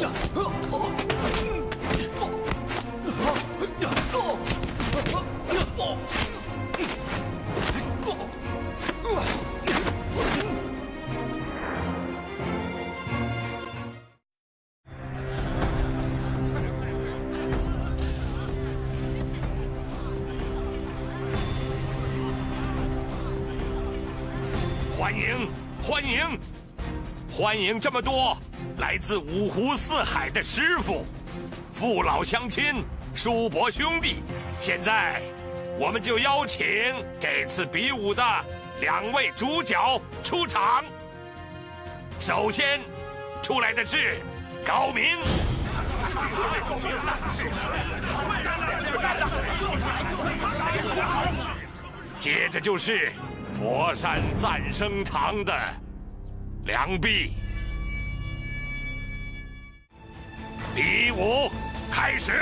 欢迎，欢迎，欢迎这么多来自五湖四海的师傅、父老乡亲、叔伯兄弟。现在，我们就邀请这次比武的2位主角出场。首先出来的是高明。 接着就是佛山赞生堂的梁壁。比武开始。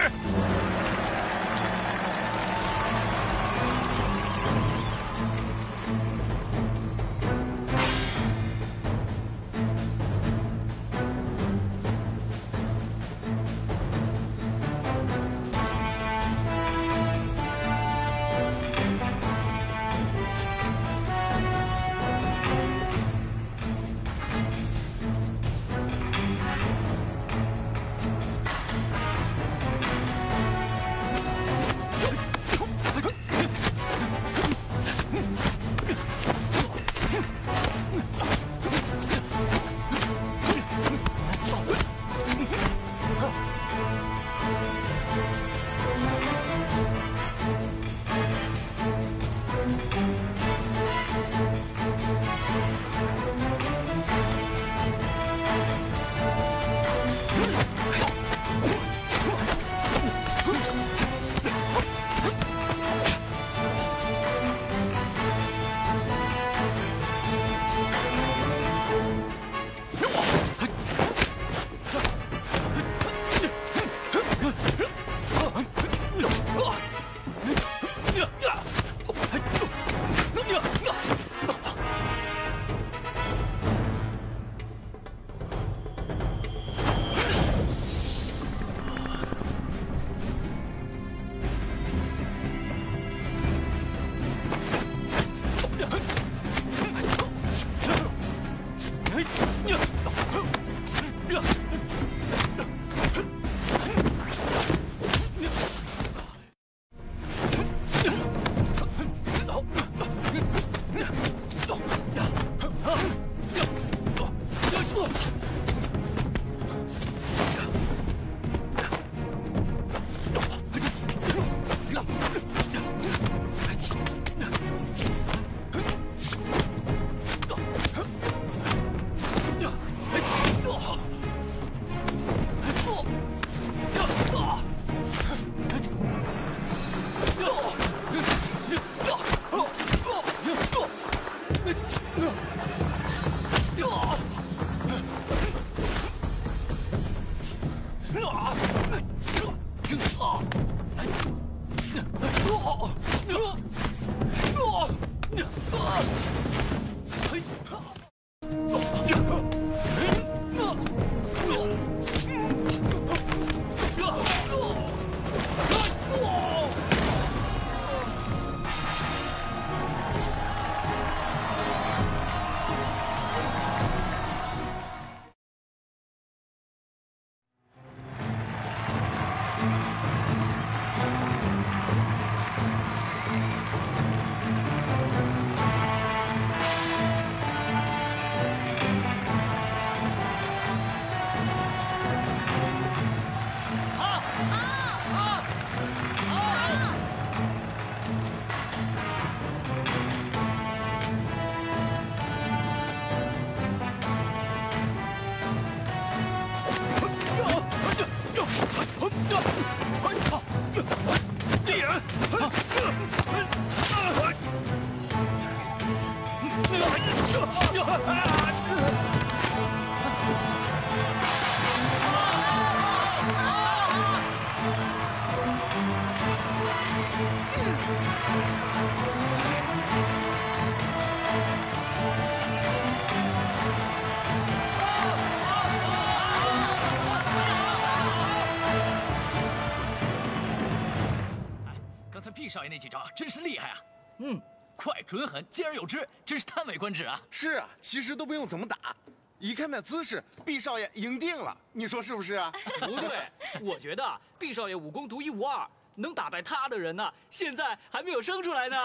少爷那几招真是厉害啊！快、准、狠，兼而有之，真是叹为观止啊！ 是啊，其实都不用怎么打，一看那姿势，毕少爷赢定了，你说是不是啊？ 不对，我觉得毕少爷武功独一无二，能打败他的人呢，现在还没有生出来呢。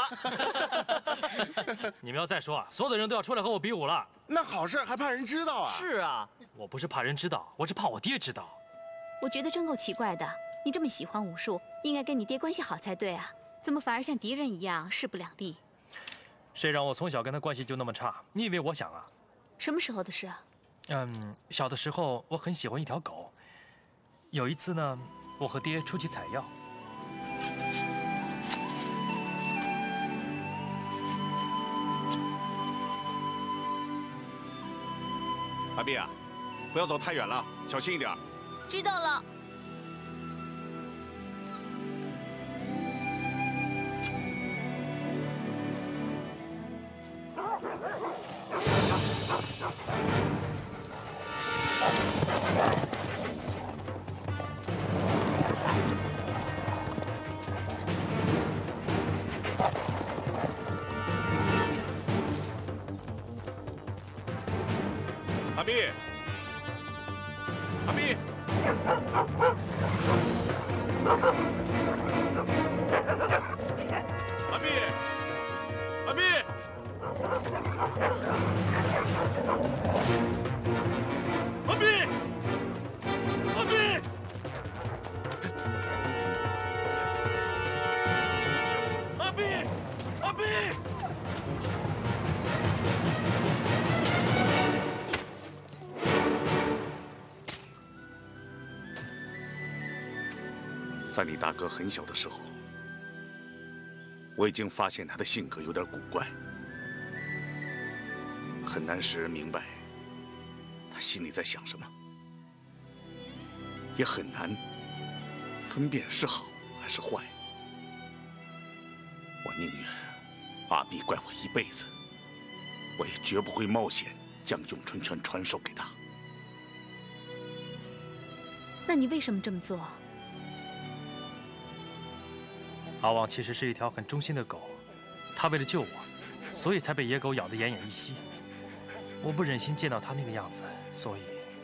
你们要再说啊，所有的人都要出来和我比武了。 那好事还怕人知道啊？ 是啊， 我不是怕人知道，我是怕我爹知道。 我觉得真够奇怪的，你这么喜欢武术，应该跟你爹关系好才对啊，怎么反而像敌人一样势不两立？ 谁让我从小跟他关系就那么差？你以为我想啊？ 什么时候的事啊？ 小的时候我很喜欢一条狗。有一次呢，我和爹出去采药。 阿碧啊，不要走太远了，小心一点。 知道了。 阿碧，阿碧，阿碧，阿碧，阿碧，阿碧，阿碧，阿碧。在你大哥很小的时候，我已经发现他的性格有点古怪，很难使人明白他心里在想什么，也很难分辨是好还是坏。我宁愿阿碧怪我一辈子，我也绝不会冒险将咏春拳传授给他。 那你为什么这么做？ 阿旺其实是一条很忠心的狗，它为了救我，所以才被野狗咬得奄奄一息。我不忍心见到它那个样子，所以……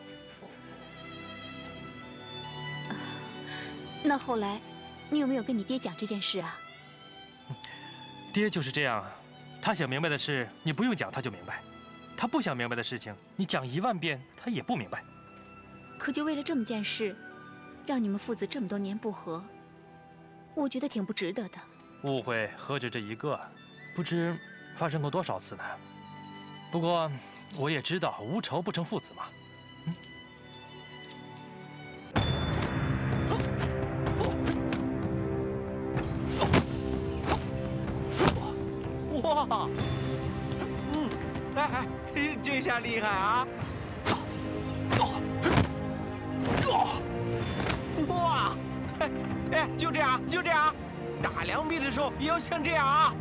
那后来，你有没有跟你爹讲这件事啊？ 爹就是这样，他想明白的事，你不用讲他就明白；他不想明白的事情，你讲10000遍他也不明白。 可就为了这么件事，让你们父子这么多年不和。我觉得挺不值得的。 误会何止这一个，不知发生过多少次呢？不过我也知道无仇不成父子嘛。 哇，哎，这下厉害啊！哇！哎，就这样，就这样，打两臂的时候也要像这样啊！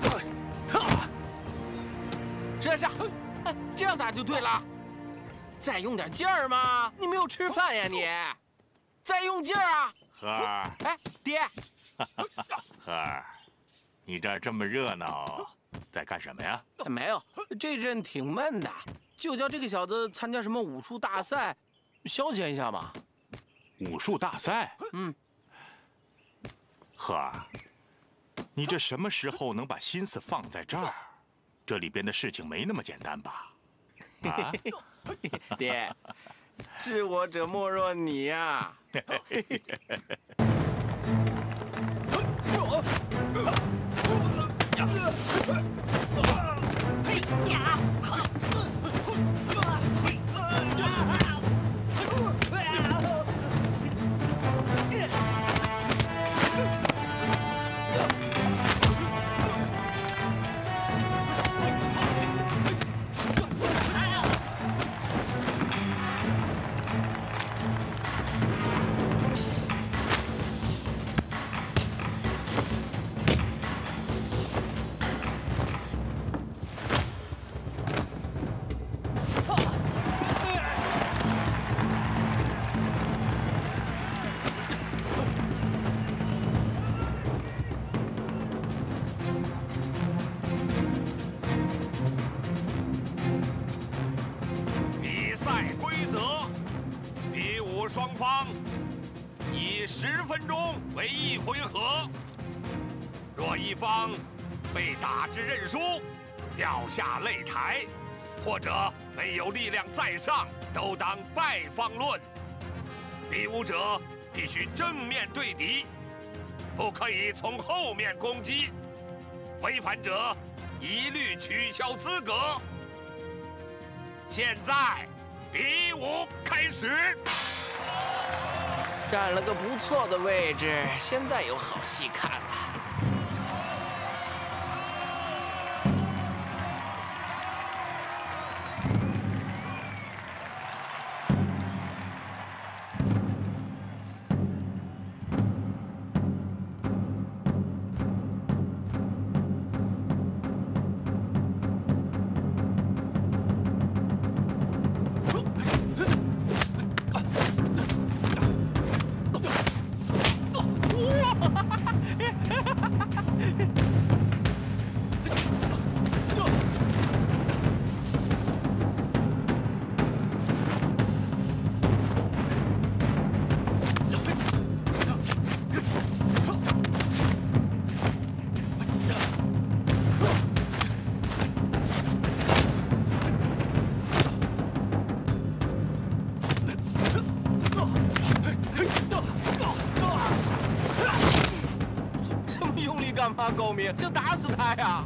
是啊是啊，这样打就对了。再用点劲儿嘛，你没有吃饭呀你？再用劲儿啊！ 和儿， 哎，爹， 和儿，你这儿这么热闹，在干什么呀？ 没有，这阵挺闷的，就叫这个小子参加什么武术大赛，消遣一下嘛。 武术大赛？和儿，你这什么时候能把心思放在这儿？这里边的事情没那么简单吧？啊， 爹，知我者莫若你呀！ 务双方以10分钟为1回合。若一方被打至认输，掉下擂台，或者没有力量再上，都当败方论。比武者必须正面对敌，不可以从后面攻击，违反者一律取消资格。现在，比武开始。 占了个不错的位置，现在有好戏看了。干嘛，高明？想打死他呀！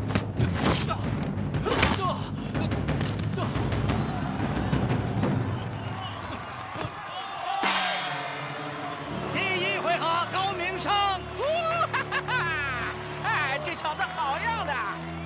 第1回合，高明胜！ 哎，这小子好样的！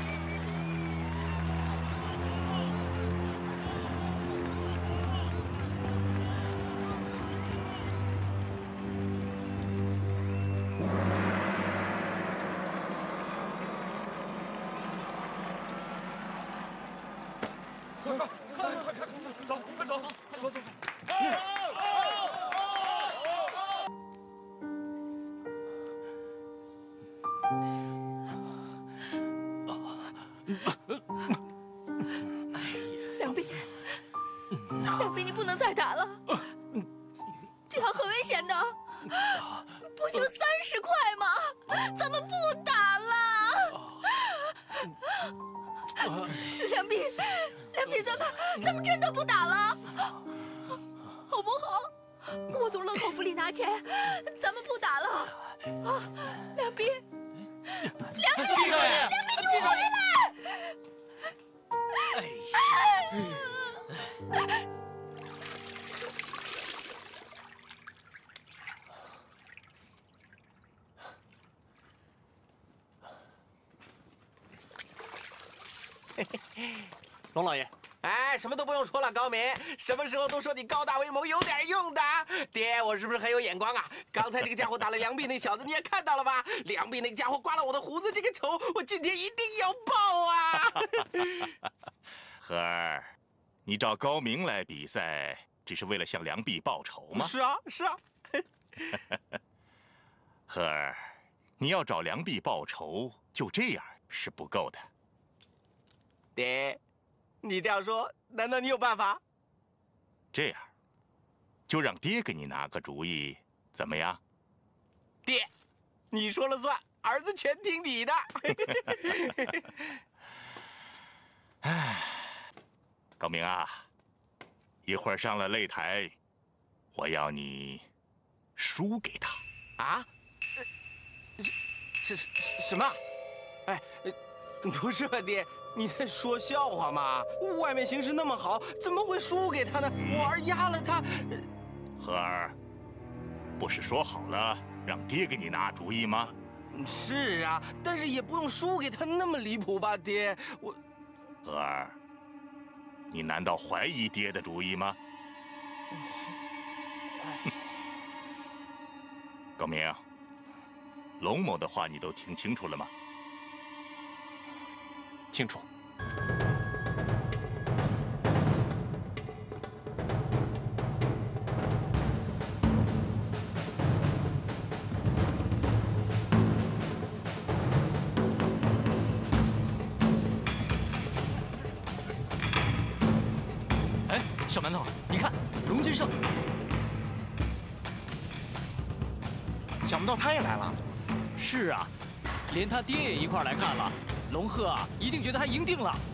梁斌，你不能再打了，这样很危险的。不就30块吗？咱们不打了。梁斌，咱们真的不打了，好不好？我从乐口福里拿钱，咱们不打了。啊，梁斌，梁斌，你回来！ 哎呀！ 龙老爷， 哎，什么都不用说了，高明，什么时候都说你高大威猛，有点用的。爹，我是不是很有眼光啊？刚才这个家伙打了梁碧那小子，你也看到了吧？梁碧那个家伙刮了我的胡子，这个仇我今天一定要报啊！ 和儿，你找高明来比赛，只是为了向梁碧报仇吗？ 是啊，是啊。 和儿，你要找梁碧报仇，就这样是不够的。 爹，你这样说，难道你有办法？ 这样，就让爹给你拿个主意，怎么样？ 爹，你说了算，儿子全听你的。 唉，高明啊，一会儿上了擂台，我要你输给他。 啊？什么？哎，不是吧，爹？你在说笑话吗？外面形势那么好，怎么会输给他呢？我儿压了他。 和儿，不是说好了让爹给你拿主意吗？ 是啊，但是也不用输给他那么离谱吧，爹。我， 和儿，你难道怀疑爹的主意吗？高明，龙某的话你都听清楚了吗？ 清楚。哎，小馒头，你看，龙金胜。 想不到他也来了。 是啊，连他爹也一块来看了。龙鹤啊，一定觉得他赢定了。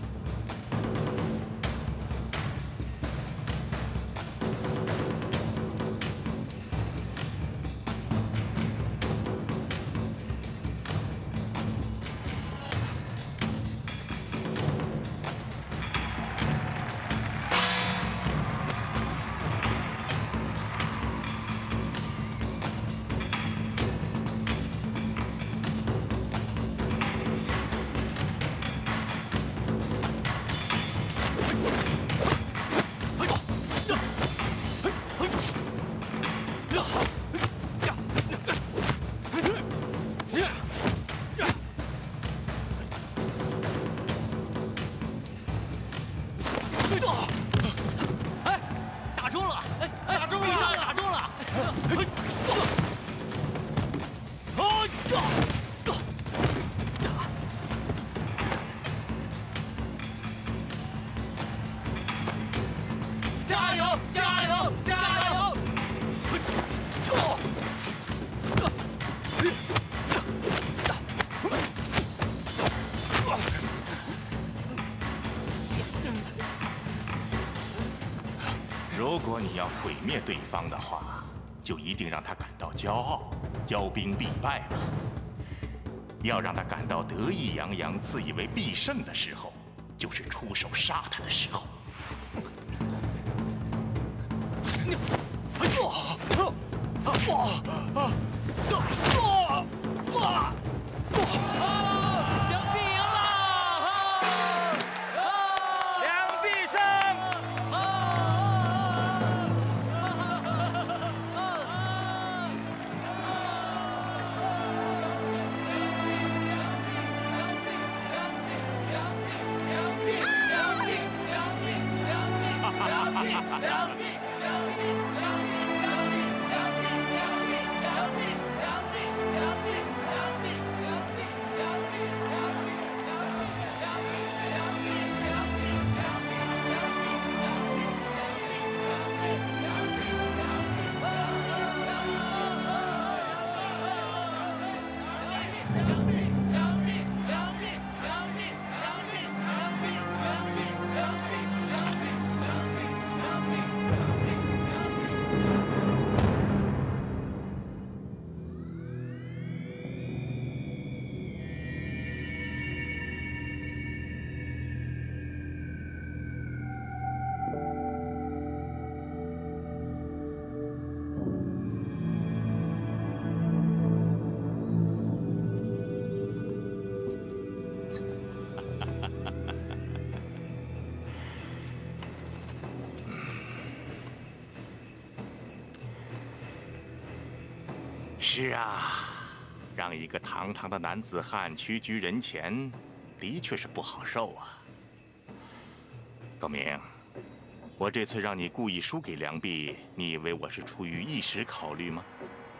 如果你要毁灭对方的话，就一定让他感到骄傲，骄兵必败嘛。要让他感到得意洋洋、自以为必胜的时候，就是出手杀他的时候。 两臂赢了！ 两臂胜！ 是啊，让一个堂堂的男子汉屈居人前，的确是不好受啊。高明，我这次让你故意输给梁璧，你以为我是出于一时考虑吗？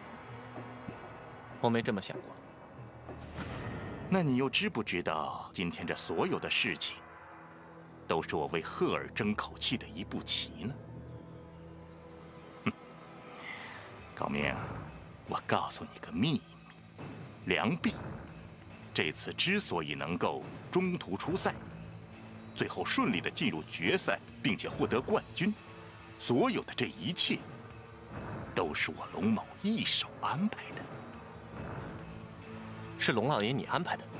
我没这么想过。 那你又知不知道，今天这所有的事情，都是我为赫尔争口气的一步棋呢？哼，高明。我告诉你个秘密，梁璧这次之所以能够中途出赛，最后顺利地进入决赛，并且获得冠军，所有的这一切，都是我龙某一手安排的。 是龙老爷你安排的？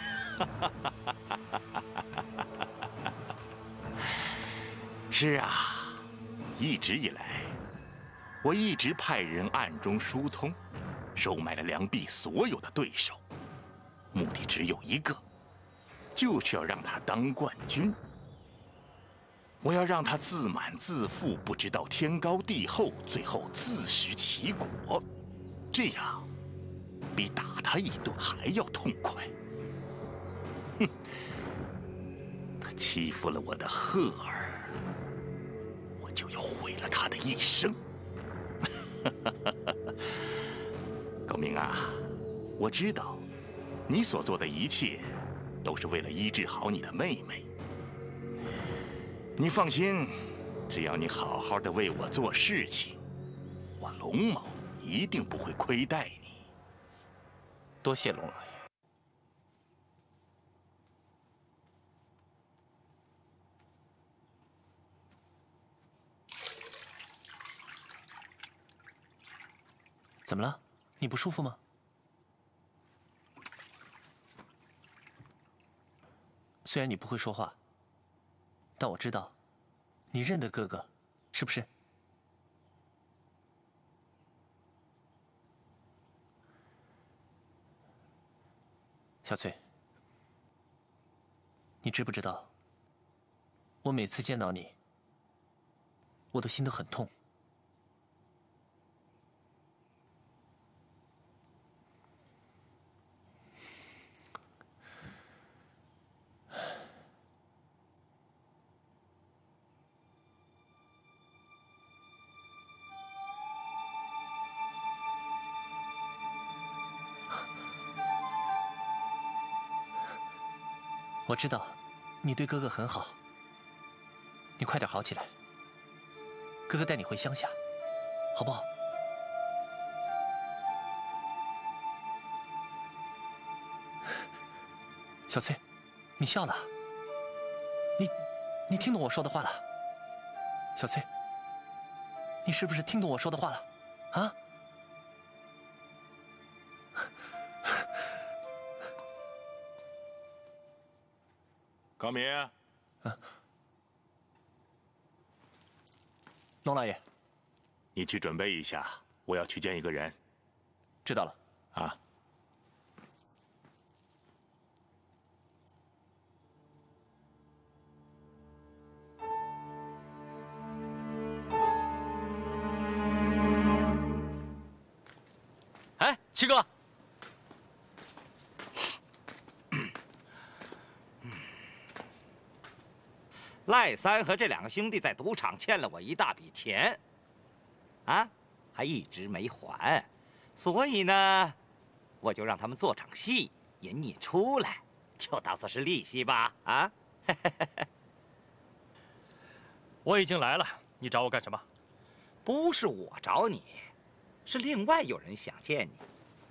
是啊，一直以来。我一直派人暗中疏通，收买了梁璧所有的对手，目的只有一个，就是要让他当冠军。我要让他自满自负，不知道天高地厚，最后自食其果，这样比打他一顿还要痛快。哼，他欺负了我的赫尔，我就要毁了他的一生。高明啊，我知道，你所做的一切，都是为了医治好你的妹妹。你放心，只要你好好的为我做事情，我龙某一定不会亏待你。 多谢龙老爷。怎么了？你不舒服吗？虽然你不会说话，但我知道，你认得哥哥，是不是？小翠，你知不知道，我每次见到你，我的心都很痛。我知道，你对哥哥很好。你快点好起来，哥哥带你回乡下，好不好？小翠，你笑了。你听懂我说的话了？小翠，你是不是听懂我说的话了？啊？ 高明， 龙老爷， 你去准备一下，我要去见一个人。 知道了。 啊。 哎，七哥。 赖三和这两个兄弟在赌场欠了我一大笔钱，啊，还一直没还，所以呢，我就让他们做场戏，引出来，就当做是利息吧，啊。 我已经来了，你找我干什么？ 不是我找你，是另外有人想见你。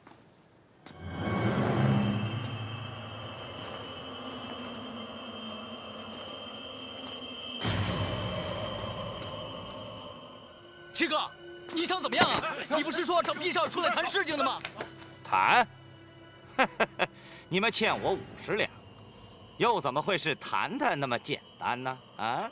七哥，你想怎么样啊？你不是说找毕少爷出来谈事情的吗？ 谈？你们欠我50两，又怎么会是谈谈那么简单呢？啊！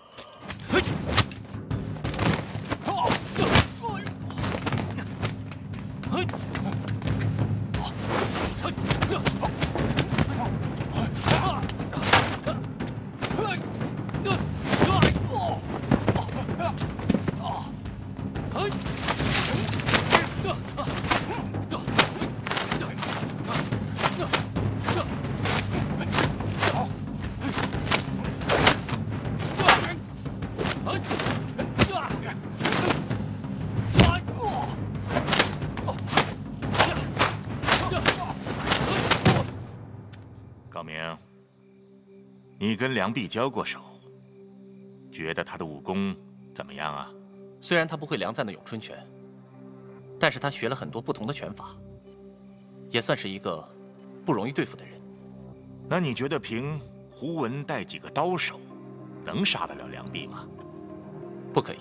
高明，你跟梁璧交过手，觉得他的武功怎么样啊？ 虽然他不会梁赞的咏春拳，但是他学了很多不同的拳法，也算是一个不容易对付的人。 那你觉得凭胡文带几个刀手，能杀得了梁璧吗？ 不可以。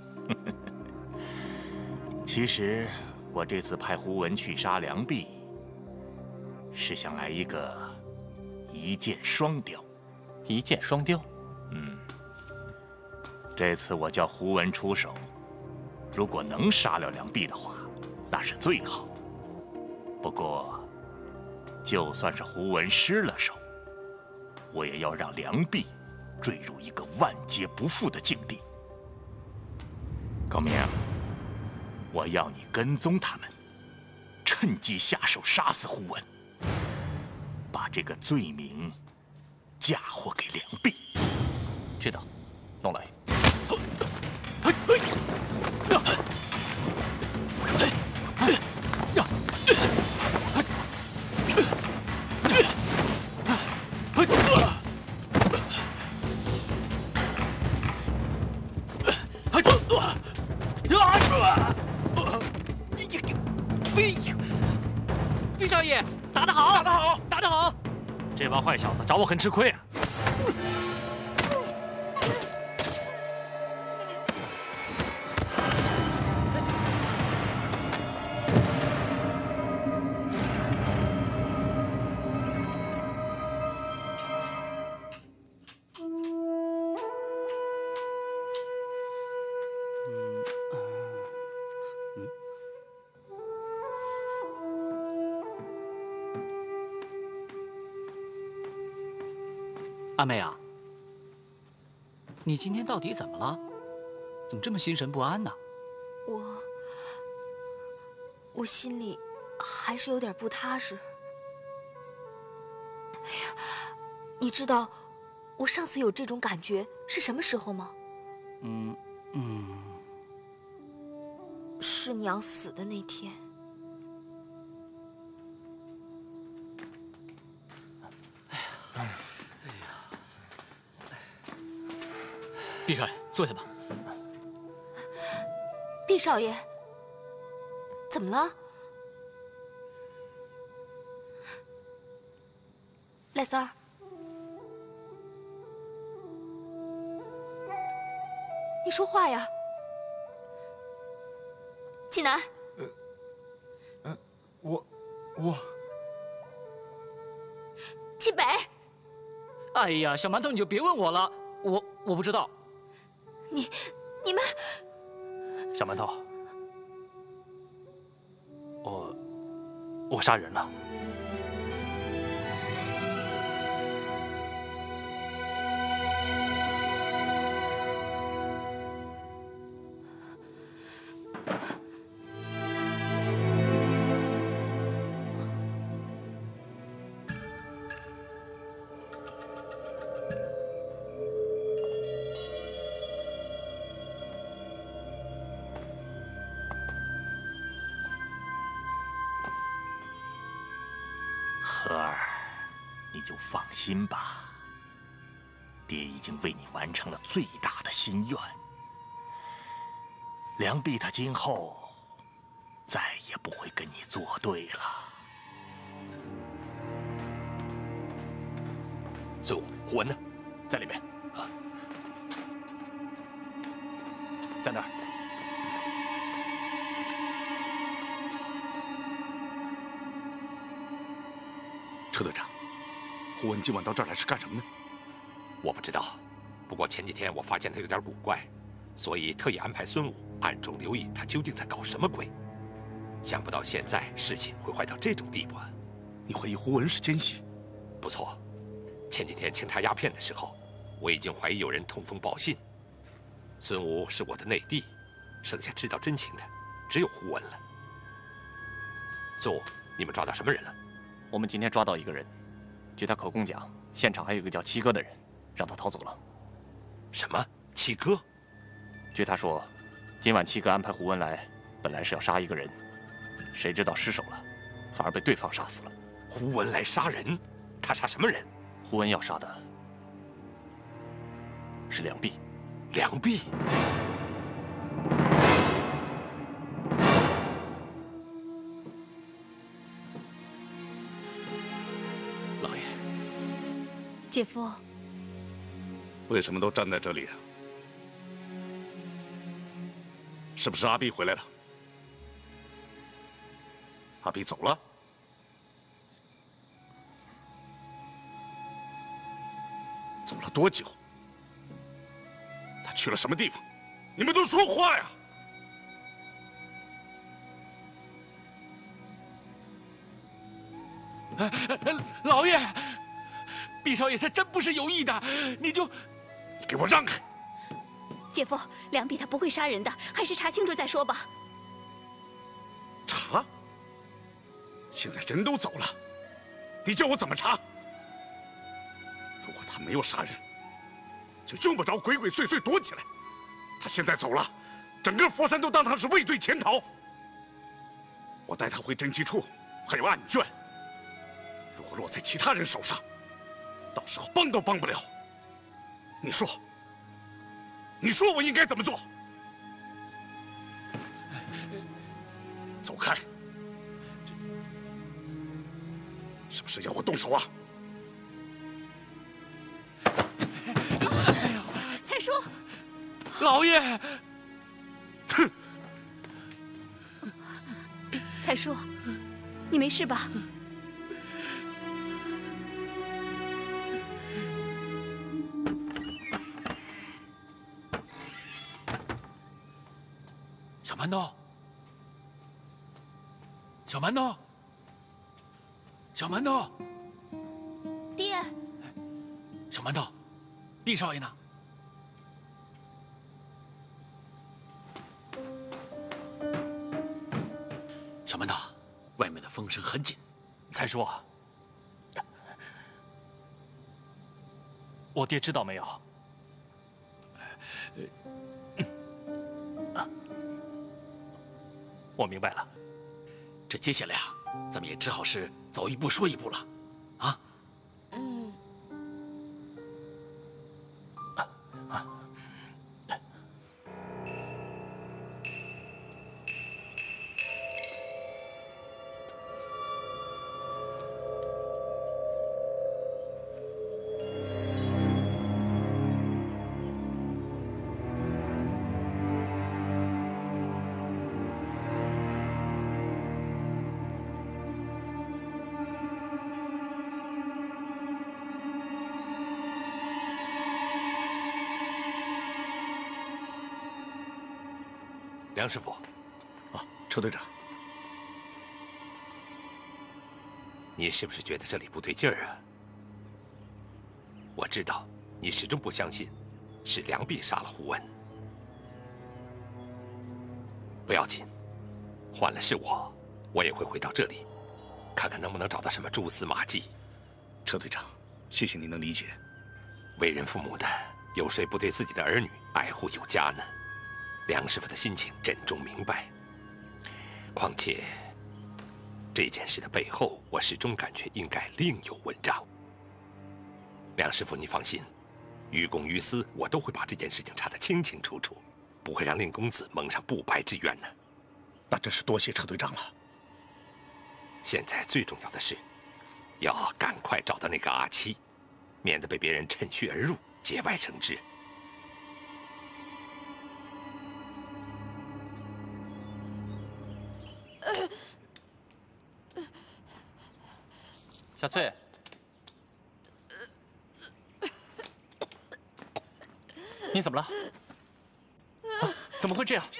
其实我这次派胡文去杀梁璧，是想来一个一箭双雕。 一箭双雕？ 这次我叫胡文出手，如果能杀了梁璧的话，那是最好。不过，就算是胡文失了手，我也要让梁璧坠入一个万劫不复的境地。高明，我要你跟踪他们，趁机下手杀死胡文，把这个罪名嫁祸给梁璧。 知道，龙老爷。 毕少爷， 打得好，打得好，打得好！这帮坏小子找我很吃亏啊！ 阿妹啊，你今天到底怎么了？怎么这么心神不安呢？ 我心里还是有点不踏实。哎呀，你知道我上次有这种感觉是什么时候吗？是娘死的那天。 毕少爷，坐下吧。 毕少爷，怎么了？赖三儿，你说话呀！济南， 我， 济北。 哎呀，小馒头，你就别问我了，我不知道。 你们， 小馒头，我杀人了。 和儿，你就放心吧，爹已经为你完成了最大的心愿。梁璧他今后再也不会跟你作对了。 孙武，胡文呢？ 在里面。啊，在那儿。 车队长，胡文今晚到这儿来是干什么呢？ 我不知道，不过前几天我发现他有点古怪，所以特意安排孙武暗中留意他究竟在搞什么鬼。想不到现在事情会坏到这种地步啊！ 你怀疑胡文是奸细？ 不错，前几天清查鸦片的时候，我已经怀疑有人通风报信。孙武是我的内弟，剩下知道真情的只有胡文了。孙武，你们抓到什么人了？ 我们今天抓到一个人，据他口供讲，现场还有一个叫七哥的人，让他逃走了。 什么？七哥？ 据他说，今晚七哥安排胡文来，本来是要杀一个人，谁知道失手了，反而被对方杀死了。 胡文来杀人？他杀什么人？ 胡文要杀的是梁璧。 梁璧？ 老爷， 姐夫， 为什么都站在这里啊？是不是阿碧回来了？阿碧走了？走了多久？他去了什么地方？你们都说话呀！ 老爷，毕少爷他真不是有意的，你给我让开！ 姐夫，梁璧他不会杀人的，还是查清楚再说吧。 查？现在人都走了，你叫我怎么查？如果他没有杀人，就用不着鬼鬼祟祟躲起来。他现在走了，整个佛山都当他是畏罪潜逃。我带他回侦缉处，还有案卷。如果落在其他人手上，到时候帮都帮不了。你说我应该怎么做？走开！ 是要我动手啊？ 蔡叔， 老爷， 哼！ 蔡叔，你没事吧？ 小馒头，小馒头，小馒头， 爹， 小馒头，厉少爷呢？小馒头，外面的风声很紧。 蔡叔，我爹知道没有？我明白了。 这接下来啊，咱们也只好是走一步说一步了，啊？ 嗯。 梁师傅， 啊，车队长， 你是不是觉得这里不对劲儿啊？我知道你始终不相信是梁弼杀了胡文，不要紧，换了是我也会回到这里，看看能不能找到什么蛛丝马迹。 车队长，谢谢您能理解。 为人父母的，有谁不对自己的儿女爱护有加呢？梁师傅的心情朕中明白。况且这件事的背后，我始终感觉应该另有文章。梁师傅，你放心，于公于私，我都会把这件事情查得清清楚楚，不会让令公子蒙上不白之冤呢。 那真是多谢车队长了。 现在最重要的是，要赶快找到那个阿七，免得被别人趁虚而入，节外生枝。 小翠，你怎么了？啊，怎么会这样？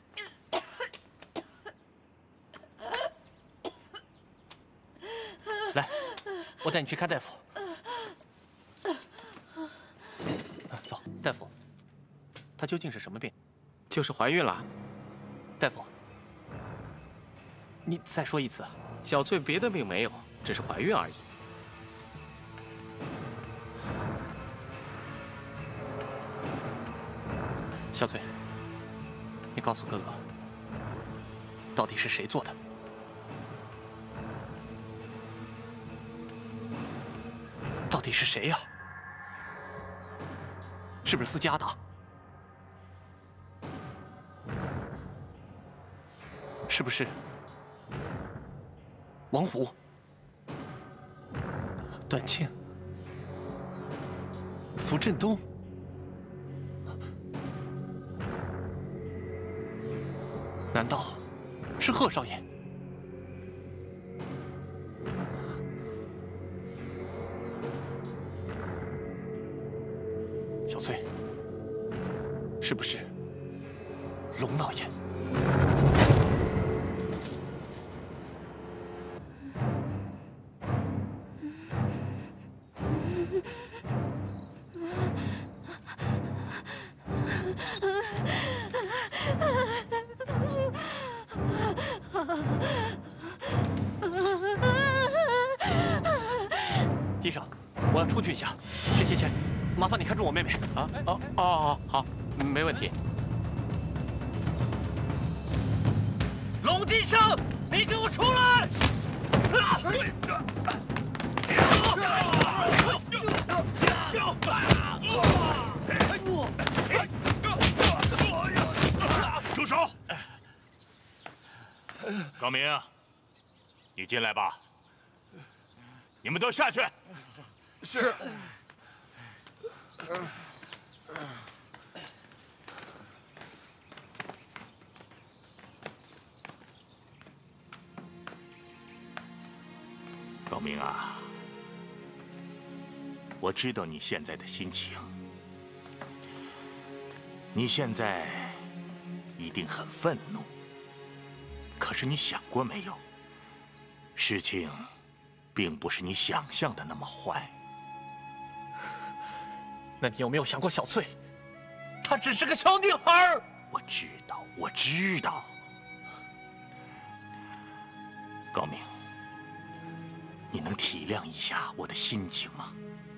来，我带你去看大夫。走，大夫，她究竟是什么病？ 就是怀孕了。 大夫，你再说一次。 小翠别的病没有，只是怀孕而已。 小翠，你告诉哥哥，到底是谁做的？到底是谁呀？是不是私家的？是不是王虎、段庆、符振东？难道是贺少爷？小翠，是不是龙老爷？医生，我要出去一下，这些钱麻烦你看住我妹妹啊！ 好，没问题。 龙金生，你给我出来！ 住手！高明，你进来吧。 你们都下去。 是。 高明啊，我知道你现在的心情，你现在一定很愤怒。可是你想过没有，事情并不是你想象的那么坏。 那你有没有想过小翠？她只是个小女孩。 我知道，我知道。高明，你能体谅一下我的心情吗？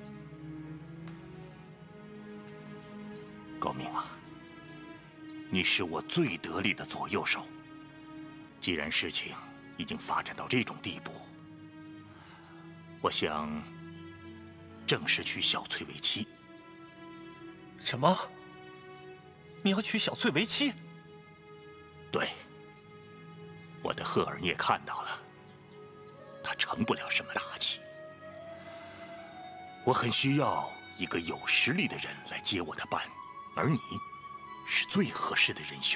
高明啊，你是我最得力的左右手。既然事情已经发展到这种地步，我想正式娶小翠为妻。 什么？你要娶小翠为妻？ 对，我的赫尔你也看到了，他成不了什么大器。我很需要一个有实力的人来接我的班，而你是最合适的人选。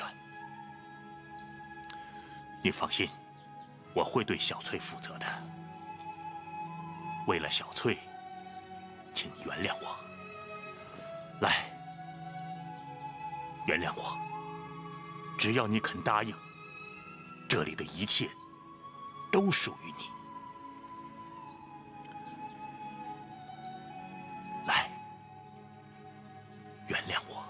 你放心，我会对小翠负责的。为了小翠，请你原谅我。来，原谅我。只要你肯答应，这里的一切都属于你。来，原谅我。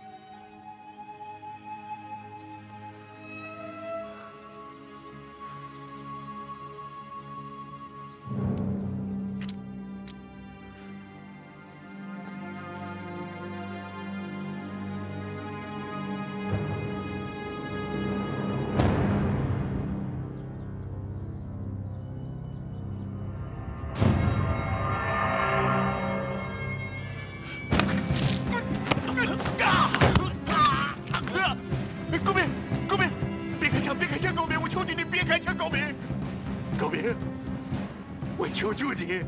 求求你，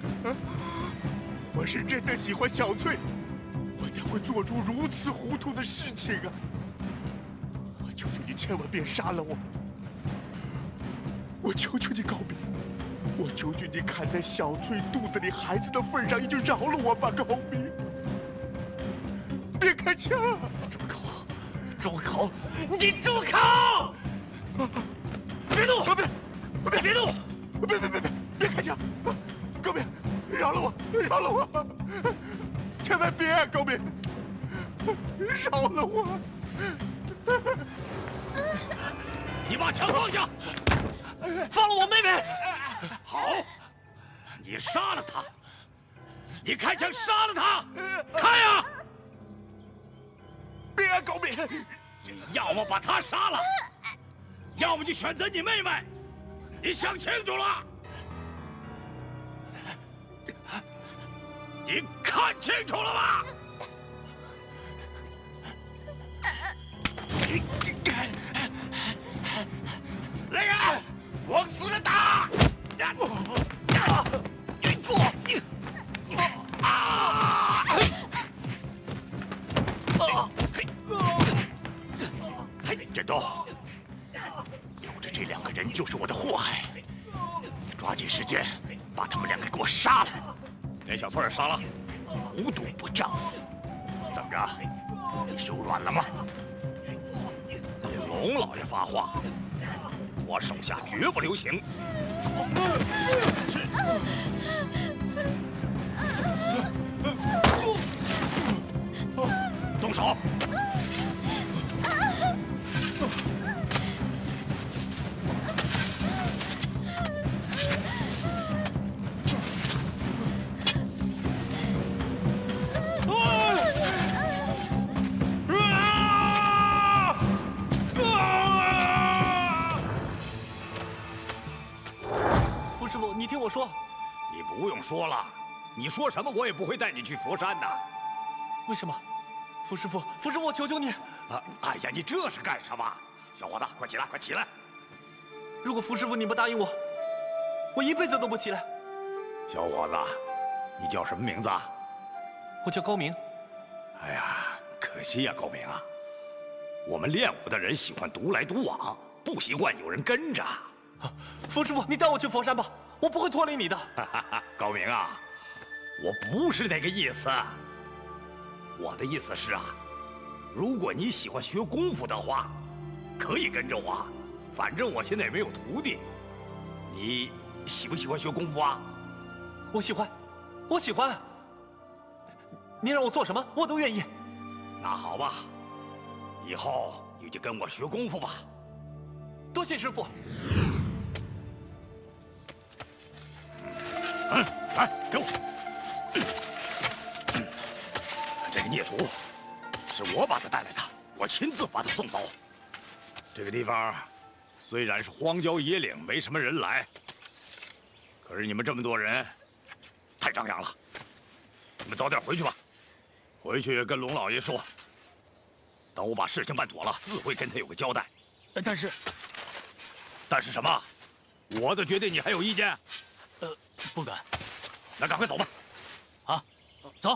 我是真的喜欢小翠，我怎会做出如此糊涂的事情啊！我求求你，千万别杀了我！我求求你，高明，我求求你，看在小翠肚子里孩子的份上，你就饶了我吧，高明！别开枪！ 住口！住口！你住口！别动！别动！ 别开枪！高明，饶了我，饶了我！千万别啊，高明，饶了我！ 你把枪放下！ 放了我妹妹！ 好，你杀了她！你开枪杀了她！开呀！ 别啊，高明！ 要么把她杀了，要么就选择你妹妹。你想清楚了？你看清楚了吗？来人，往死了打！ 振东，有着这两个人就是我的祸害，你抓紧时间把他们两个给我杀了。 连小翠儿杀了， 无毒不丈夫，怎么着？你手软了吗？ 龙老爷发话，我手下绝不留情。动手！ 师傅，你听我说。 你不用说了，你说什么我也不会带你去佛山的。 为什么？傅师傅，我求求你！ 哎呀，你这是干什么？小伙子，快起来，快起来！ 如果傅师傅你不答应我，我一辈子都不起来。 小伙子，你叫什么名字？ 我叫高明。 哎呀，可惜呀，高明啊，我们练武的人喜欢独来独往，不习惯有人跟着。 冯师傅，你带我去佛山吧，我不会拖累你的。 高明啊，我不是那个意思。我的意思是啊，如果你喜欢学功夫的话，可以跟着我，反正我现在也没有徒弟。你喜不喜欢学功夫啊？ 我喜欢，我喜欢。你让我做什么，我都愿意。 那好吧，以后你就跟我学功夫吧。 多谢师傅。 来，给我。这个孽徒是我把他带来的，我亲自把他送走。这个地方虽然是荒郊野岭，没什么人来，可是你们这么多人，太张扬了。你们早点回去吧，回去跟龙老爷说，等我把事情办妥了，自会跟他有个交代。但是什么？我的决定你还有意见？ 不敢。 那赶快走吧。 啊，走。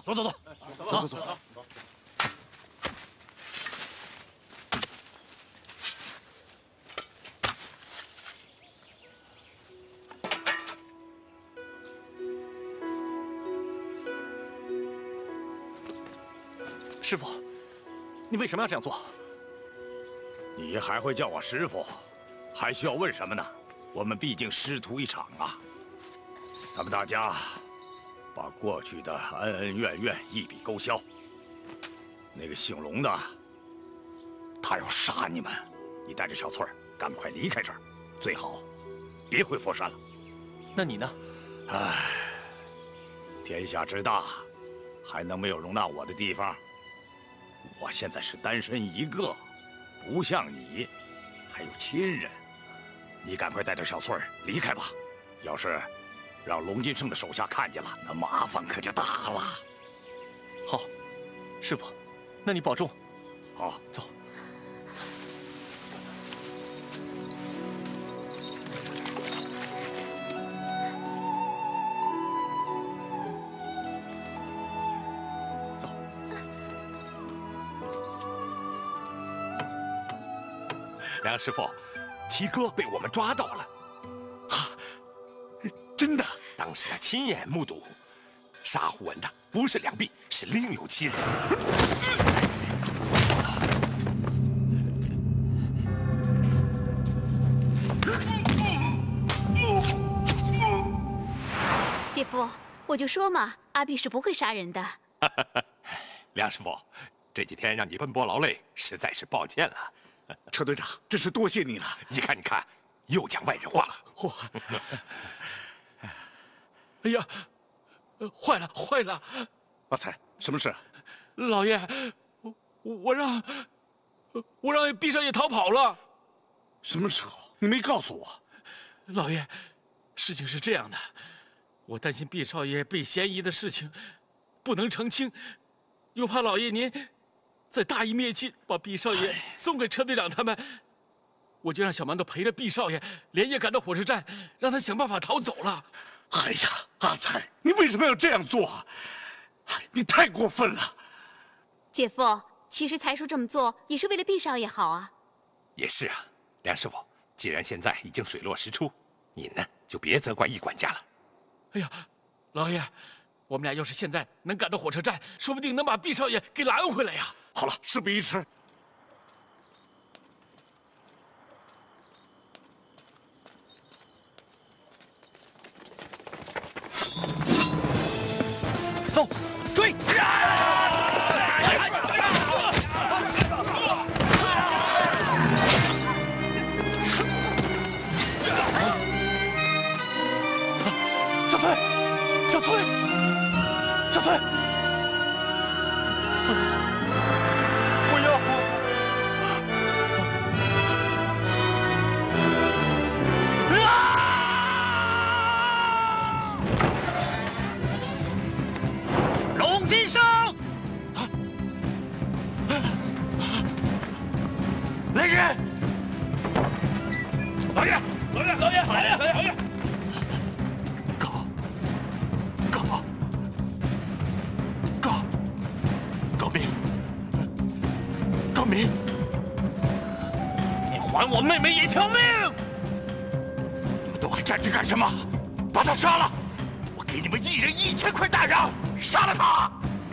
师傅，你为什么要这样做？ 你还会叫我师傅，还需要问什么呢？我们毕竟师徒一场啊。咱们大家把过去的恩恩怨怨一笔勾销。那个姓龙的，他要杀你们，你带着小翠儿赶快离开这儿，最好别回佛山了。 那你呢？ 唉，天下之大，还能没有容纳我的地方？我现在是单身一个，不像你，还有亲人。你赶快带着小翠儿离开吧，要是让龙金胜的手下看见了，那麻烦可就大了。 好，师傅，那你保重。 好， 走。 梁师傅，七哥被我们抓到了。 啊，真的？ 当时他亲眼目睹，杀胡文的不是梁璧，是另有其人。 姐夫，我就说嘛，阿碧是不会杀人的。 梁师傅，这几天让你奔波劳累，实在是抱歉了。 车队长，真是多谢你了。 你看，又讲外人话了。 哎呀，坏了！ 阿才，什么事？ 老爷，我让毕少爷逃跑了。 什么时候？你没告诉我。 老爷，事情是这样的，我担心毕少爷被嫌疑的事情不能澄清，又怕老爷您再大义灭亲，把毕少爷送给车队长他们，我就让小馒头陪着毕少爷连夜赶到火车站，让他想办法逃走了。 哎呀，阿才，你为什么要这样做？你太过分了。 姐夫，其实才叔这么做也是为了毕少爷好啊。 也是啊，梁师傅，既然现在已经水落石出，你呢就别责怪易管家了。 哎呀，老爷，我们俩要是现在能赶到火车站，说不定能把毕少爷给拦回来呀。 好了，事不宜迟。 走，追！小翠，不要！龙金生，来人！老爷！ 还我妹妹一条命！ 你们都还站着干什么？把他杀了！我给你们一人1000块大洋，杀了他！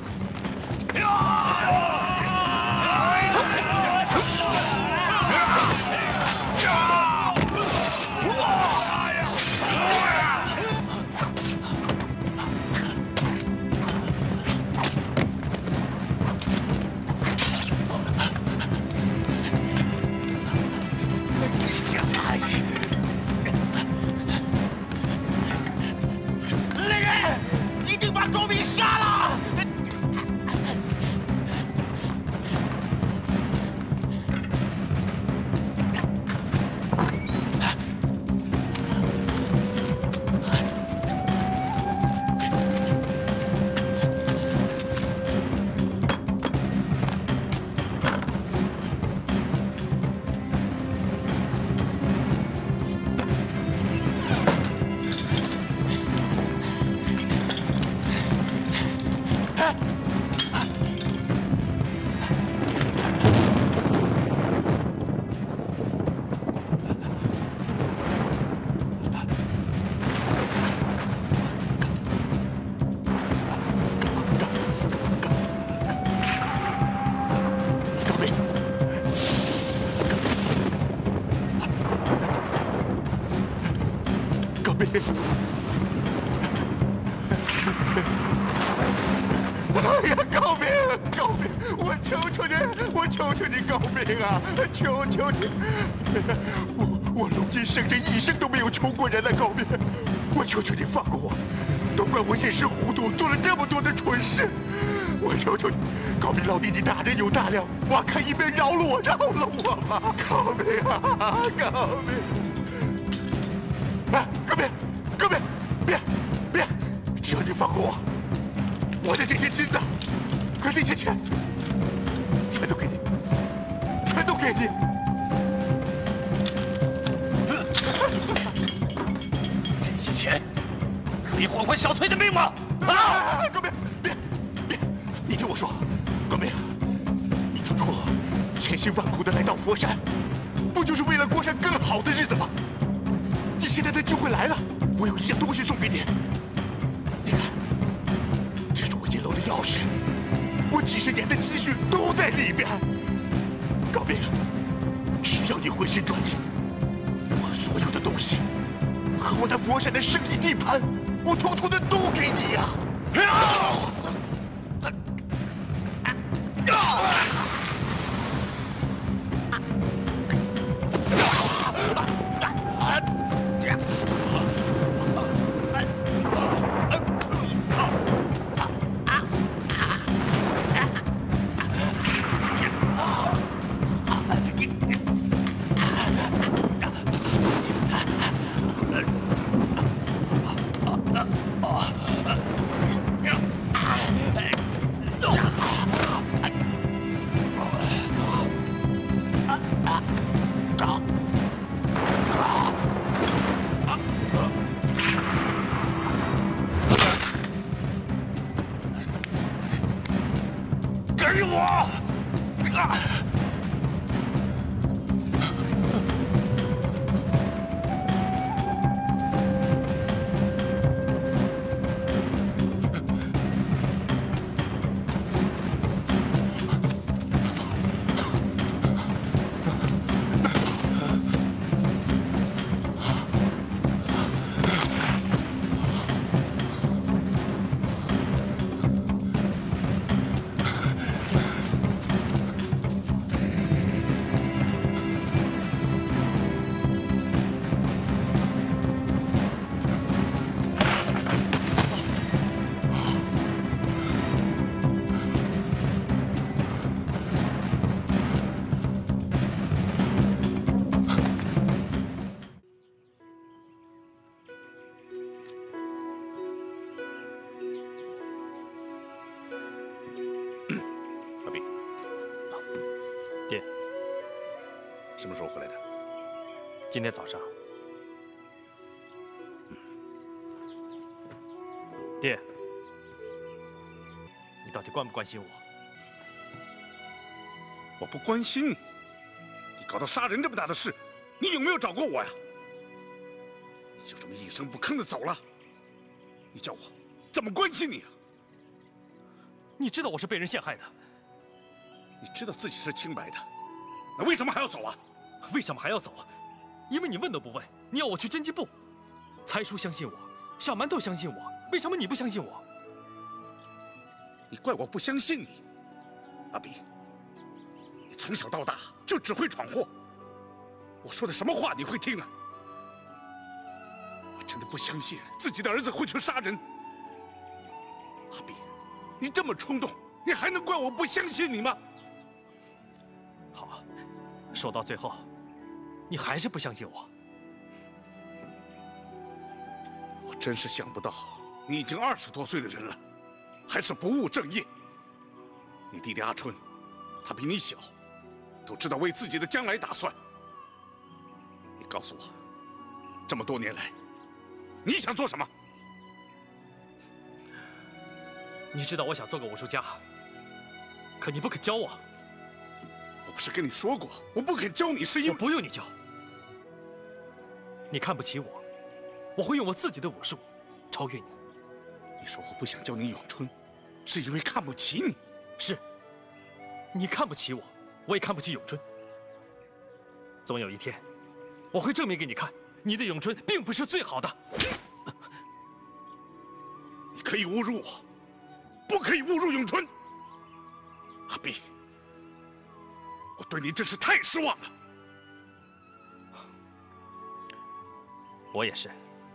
来人，一定把高明杀了！哎呀，高明，高明，我求求你，我求求你，高明啊，求求你！我龙金圣人一生都没有求过人了，高明，我求求你放过我，都怪我一时糊涂，做了这么多的蠢事，我求求你，高明老弟，你大人有大量，挖开一边饶了我，饶了我吧，高明啊，高明！哎，高明，高明，别，只要你放过我。我的这些金子和这些钱，全都给你，全都给你。 这些钱可以换回小翠的命吗？ 啊！高明，别，你听我说，高明，你当初千辛万苦的来到佛山，不就是为了过上更好的日子吗？你现在的机会来了，我有一样东西送给你。钥匙，我几十年的积蓄都在里边。高明，只要你回心转意，我所有的东西和我在佛山的生意地盘，我统统的都给你呀！ 给我！ 什么时候回来的？ 今天早上。爹，你到底关不关心我？ 我不关心你，你搞到杀人这么大的事，你有没有找过我呀？你就这么一声不吭的走了，你叫我怎么关心你啊？ 你知道我是被人陷害的， 你知道自己是清白的，那为什么还要走啊？ 为什么还要走啊？因为你问都不问，你要我去侦缉部。才叔相信我，小馒头相信我，为什么你不相信我？ 你怪我不相信你，阿比，你从小到大就只会闯祸，我说的什么话你会听啊？我真的不相信自己的儿子会去杀人。阿比，你这么冲动，你还能怪我不相信你吗？ 好，说到最后，你还是不相信我。 我真是想不到，你已经20多岁的人了，还是不务正业。你弟弟阿春，他比你小，都知道为自己的将来打算。你告诉我，这么多年来，你想做什么？ 你知道我想做个武术家，可你不肯教我。 我不是跟你说过，我不肯教你是因为…… 我不用你教。你看不起我，我会用我自己的武术超越你。 你说我不想教你咏春，是因为看不起你。 是，你看不起我，我也看不起咏春。总有一天，我会证明给你看，你的咏春并不是最好的。 你可以侮辱我，不可以侮辱咏春。阿碧，我对你真是太失望了。 我也是。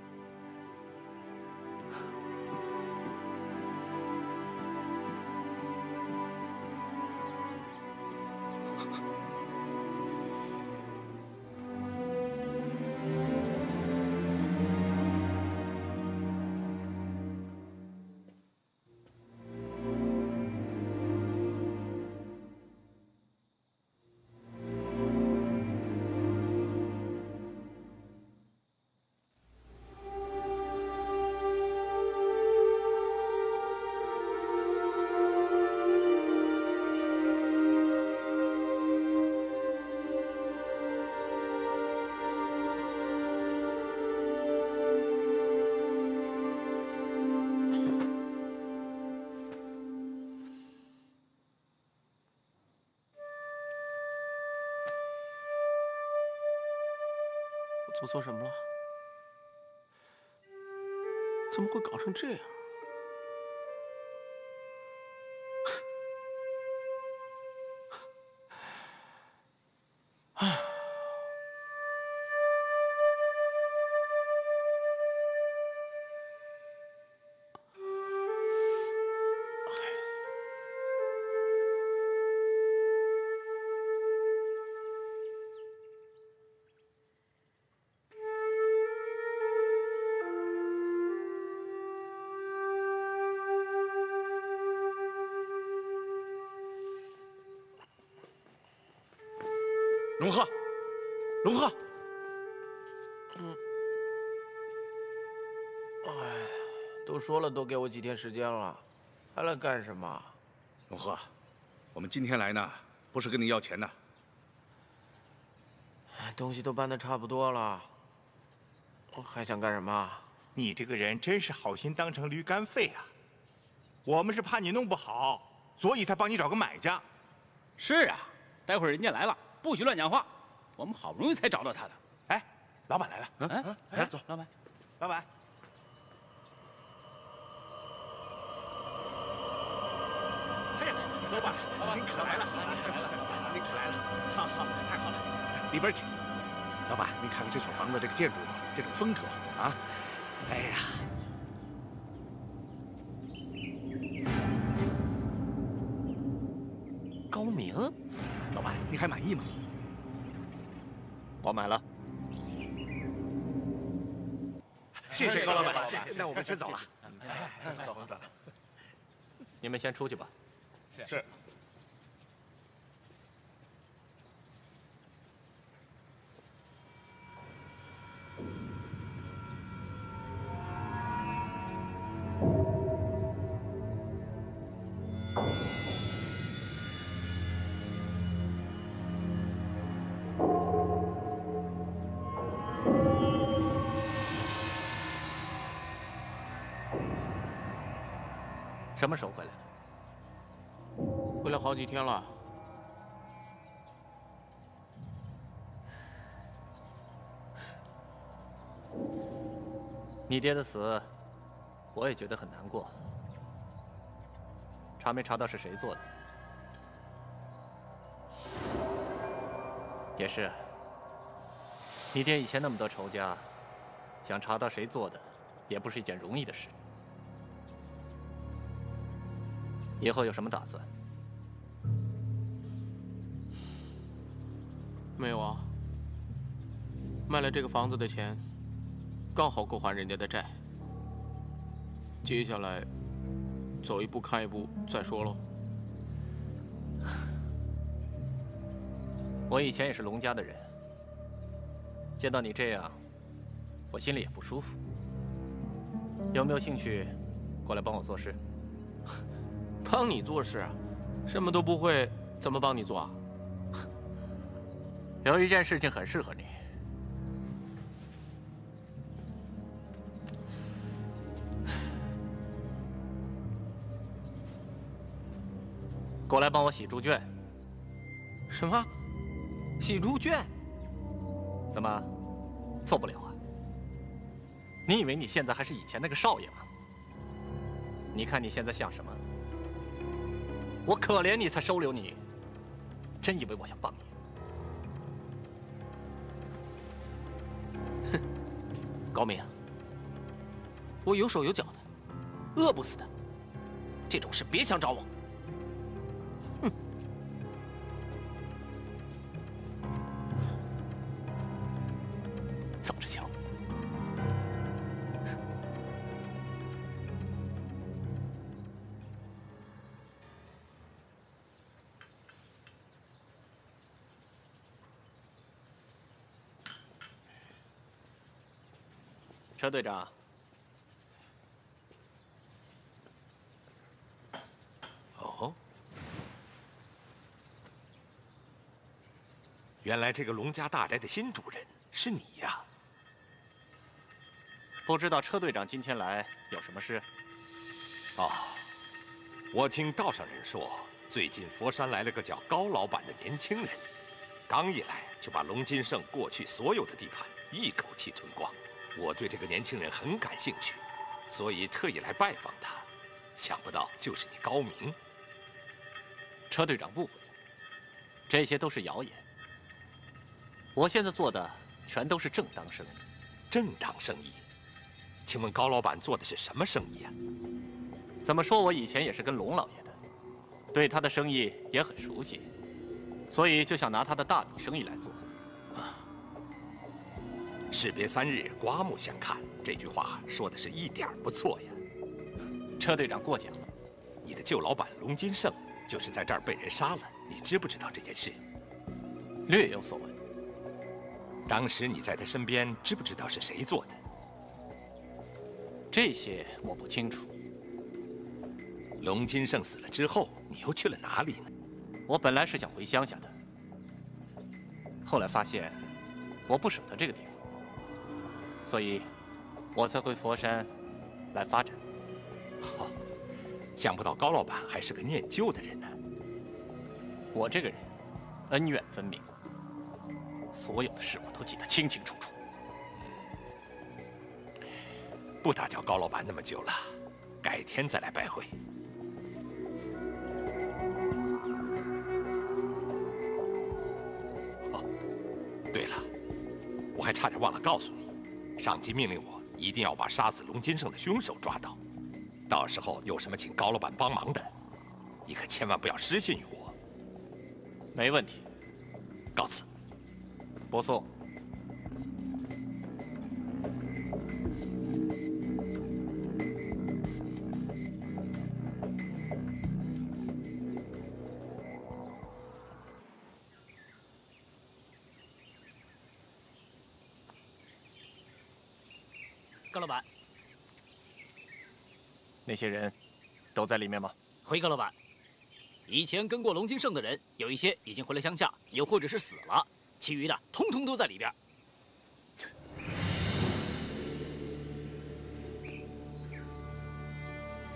我做什么了？怎么会搞成这样？唉。 龙鹤，龙鹤， 哎，都说了多给我几天时间了，还来干什么？ 龙鹤，我们今天来呢，不是跟你要钱的。 东西都搬得差不多了，我还想干什么？ 你这个人真是好心当成驴肝肺啊！我们是怕你弄不好，所以才帮你找个买家。 是啊，待会儿人家来了。不许乱讲话，我们好不容易才找到他的。 哎，老板来了， 来，走，老板， 老板。哎呀，老板，您可来了，您可来了，好好，太好了，里边请。老板，您看看这所房子这个建筑，这种风格啊，哎呀。 高明。 老板，你还满意吗？ 我买了。 谢谢高老板，那我们先走了。 走。 你们先出去吧。 是。 什么时候回来的？ 回来好几天了。 你爹的死，我也觉得很难过。查没查到是谁做的？也是。你爹以前那么多仇家，想查到谁做的，也不是一件容易的事。以后有什么打算？ 没有啊。卖了这个房子的钱，刚好够还人家的债。接下来，走一步看一步再说喽。 我以前也是龙家的人，见到你这样，我心里也不舒服。有没有兴趣过来帮我做事？ 帮你做事啊？什么都不会，怎么帮你做啊？ 有一件事情很适合你。过来帮我洗猪圈。 什么？洗猪圈？ 怎么，做不了啊？你以为你现在还是以前那个少爷吗？你看你现在像什么？我可怜你才收留你，真以为我想帮你？ 哼，高明，我有手有脚的，饿不死的，这种事别想找我。哼，走着瞧。 车队长， 哦，原来这个龙家大宅的新主人是你呀！ 不知道车队长今天来有什么事？ 哦，我听道上人说，最近佛山来了个叫高老板的年轻人，刚一来就把龙金胜过去所有的地盘一口气吞光。我对这个年轻人很感兴趣，所以特意来拜访他。想不到就是你高明。 车队长误会了，这些都是谣言。我现在做的全都是正当生意。 正当生意？请问高老板做的是什么生意啊？ 怎么说，我以前也是跟龙老爷的，对他的生意也很熟悉，所以就想拿他的大米生意来做。 士别3日，刮目相看，这句话说的是一点不错呀。 车队长过奖了。 你的旧老板龙金胜就是在这儿被人杀了，你知不知道这件事？ 略有所闻。 当时你在他身边，知不知道是谁做的？ 这些我不清楚。 龙金胜死了之后，你又去了哪里呢？ 我本来是想回乡下的，后来发现我不舍得这个地方。所以，我才回佛山来发展。 好，想不到高老板还是个念旧的人呢。 我这个人恩怨分明，所有的事我都记得清清楚楚。 不打搅高老板那么久了，改天再来拜会。哦，对了，我还差点忘了告诉你。上级命令我一定要把杀死龙金胜的凶手抓到，到时候有什么请高老板帮忙的，你可千万不要失信于我。 没问题， 告辞。 不送。 高老板， 那些人都在里面吗？ 回高老板，以前跟过龙金胜的人，有一些已经回了乡下，又或者是死了，其余的通通都在里边。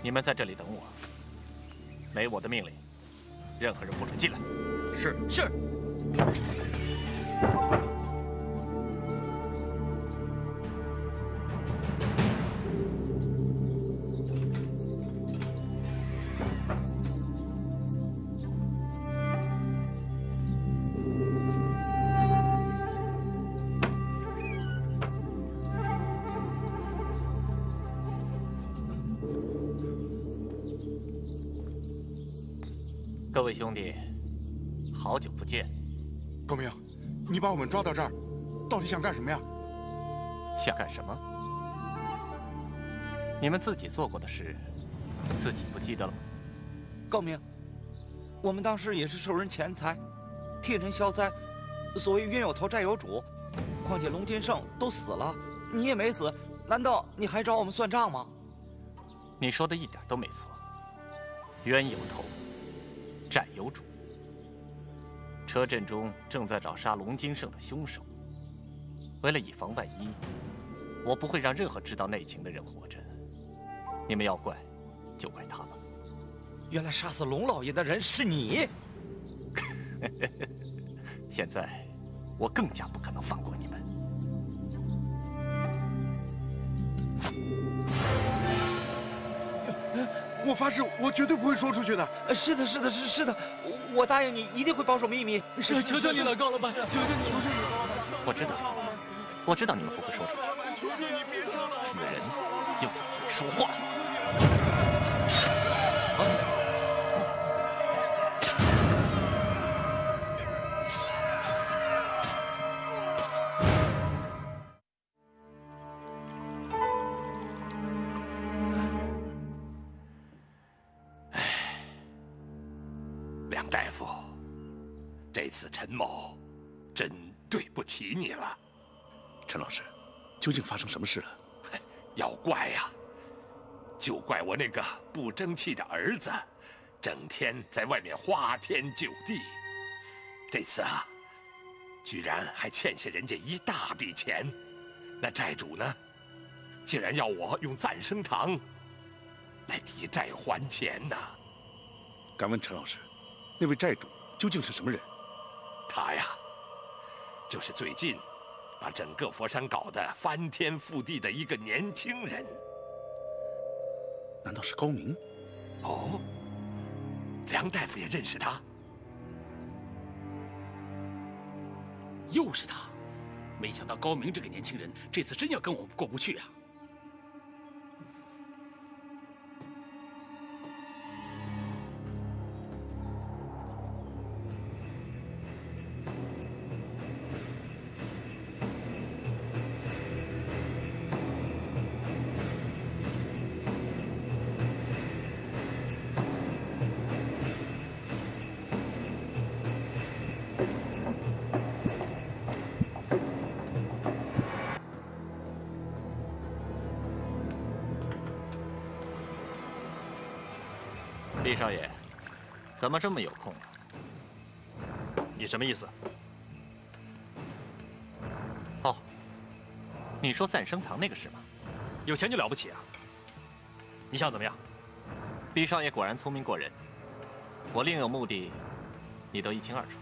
你们在这里等我，没我的命令，任何人不准进来。 是是。 各位兄弟，好久不见。 高明，你把我们抓到这儿，到底想干什么呀？ 想干什么？你们自己做过的事，自己不记得了吗？ 高明，我们当时也是受人钱财，替人消灾。所谓冤有头债有主，况且龙金胜都死了，你也没死，难道你还找我们算账吗？ 你说的一点都没错，冤有头，债有主。车阵中正在找杀龙金胜的凶手，为了以防万一，我不会让任何知道内情的人活着。你们要怪，就怪他吧。 原来杀死龙老爷的人是你。 现在，我更加不可能放过你们。 我发誓，我绝对不会说出去的。 是的，是的，我答应你，一定会保守秘密。 是，求求你了，高老板，求求你， 我知道你们不会说出去。死人又怎么会说话？ 梁大夫，这次陈某真对不起你了。 陈老师，究竟发生什么事了？ 要怪呀，就怪我那个不争气的儿子，整天在外面花天酒地。这次啊，居然还欠下人家一大笔钱。那债主呢，竟然要我用暂生堂来抵债还钱呐！ 敢问陈老师，那位债主究竟是什么人？ 他呀，就是最近把整个佛山搞得翻天覆地的一个年轻人。 难道是高明？ 哦，梁大夫也认识他。 又是他！没想到高明这个年轻人这次真要跟我们过不去啊！ 毕少爷，怎么这么有空啊？ 你什么意思？ 哦，你说暂生堂那个事吗？ 有钱就了不起啊？你想怎么样？ 毕少爷果然聪明过人，我另有目的，你都一清二楚。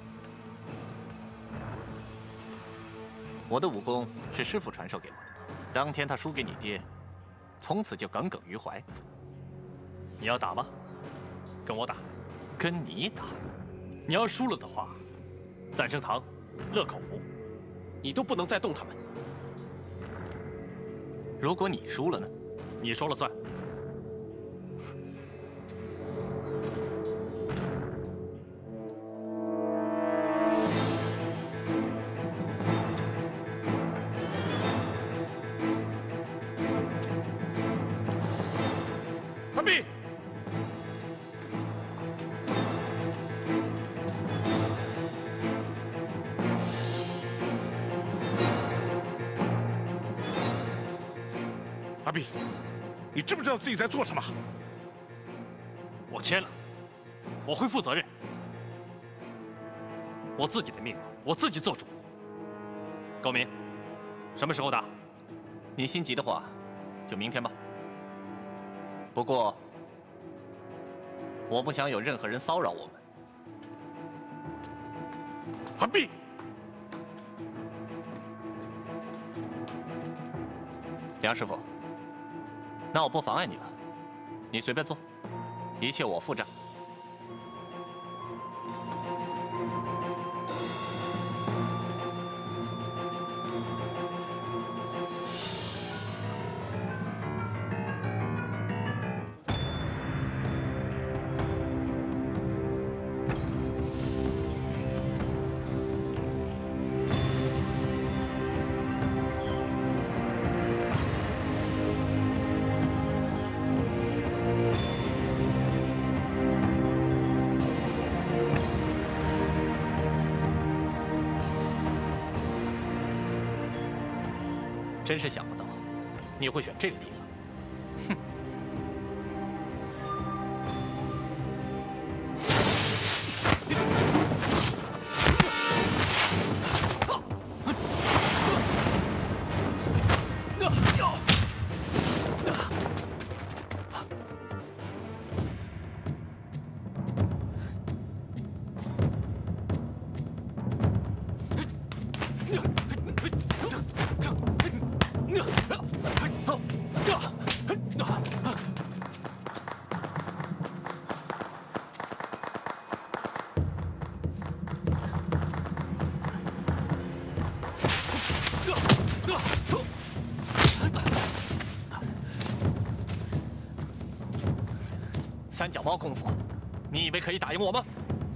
我的武功是师傅传授给我的，当天他输给你爹，从此就耿耿于怀。 你要打吗？跟我打。 跟你打？ 你要输了的话，暂生堂、乐口福，你都不能再动他们。 如果你输了呢？ 你说了算。 二弟，阿碧，你知不知道自己在做什么？ 我签了，我会负责任。我自己的命我自己做主。高明，什么时候打？ 你心急的话，就明天吧。 不过，我不想有任何人骚扰我们。 何必？ 梁师傅，那我不妨碍你了，你随便做，一切我付账。 真是想不到，你会选这个地方。哼！三脚猫功夫，你以为可以打赢我吗？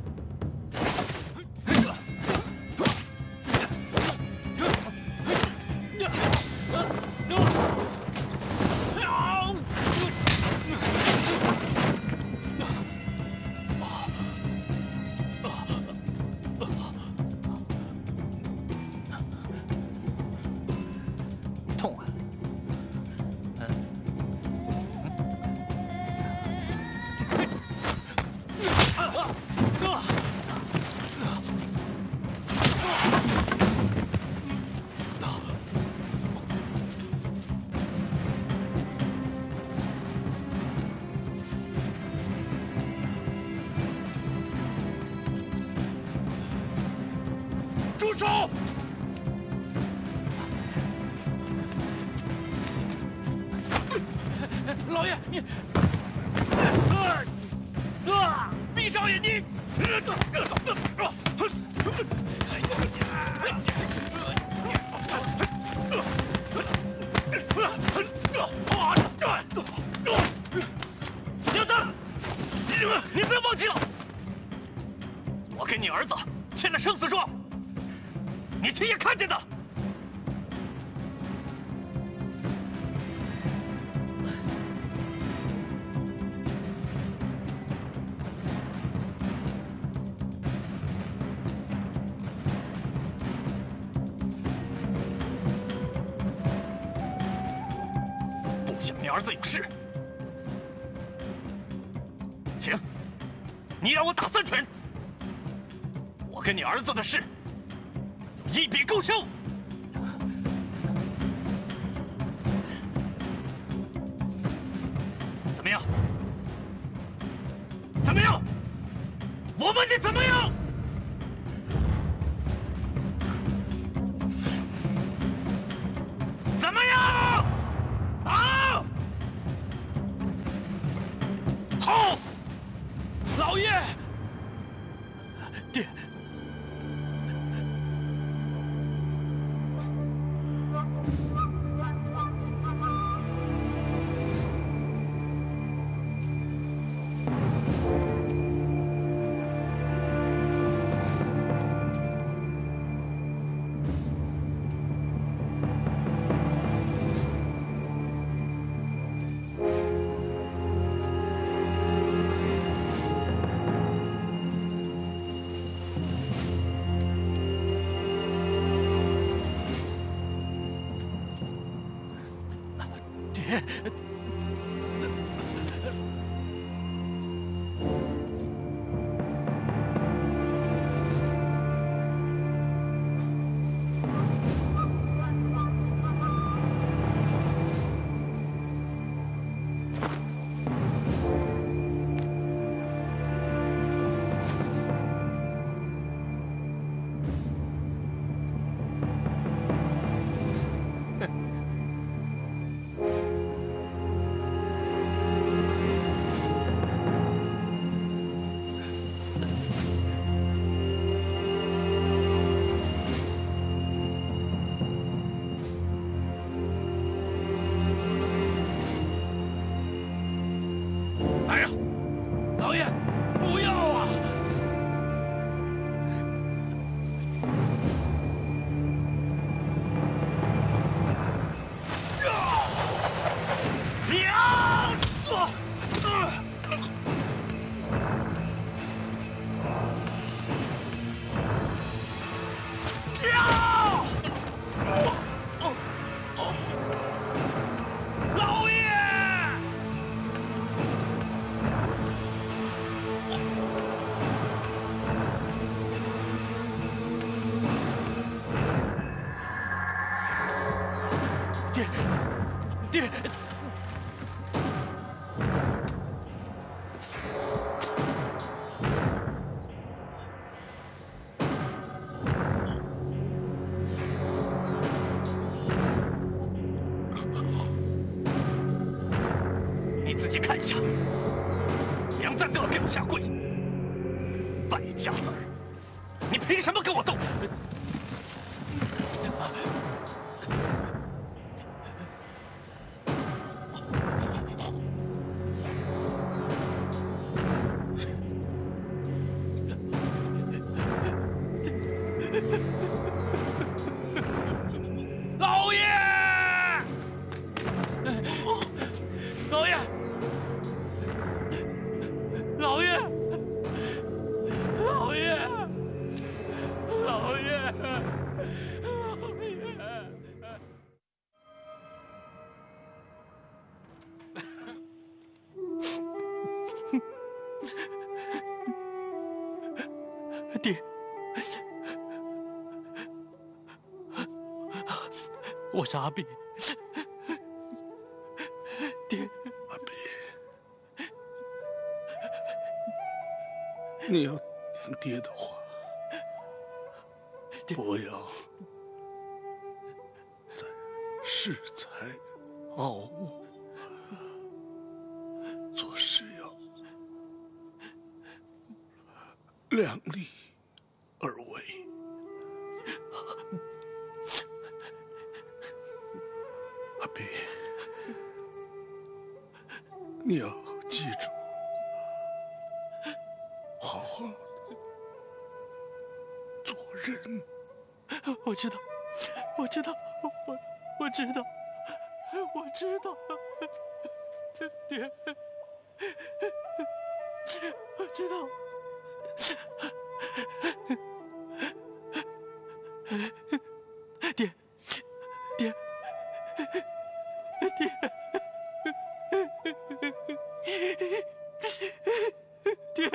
痛啊！ 住手！ 老爷，你，毕少爷你， 小子，你不要忘记了，我跟你儿子签了生死状。 你亲眼看见的。不想你儿子有事，行，你让我打3拳，我跟你儿子的事。 一笔勾销！怎么样？怎么样？我问你怎么样？怎么样？啊！好， 老爷，爹。 爹。 你自己看一下，梁赞都要给我下跪，败家子儿，你凭什么跟我斗？ 老爷，老爷，老爷，老爷，老爷，爹。我是阿碧，爹。 阿碧，你要听爹的话，不要再恃才傲物，做事要量力而为。阿碧，你要记住，好好做人。 我知道，我知道，我知道，我知道，爹，我知道。爹，爹，爹，爹，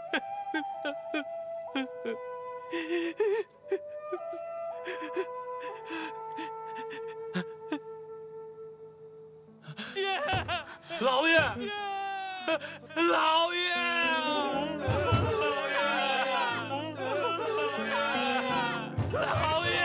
爹，老爷，老爷，老爷。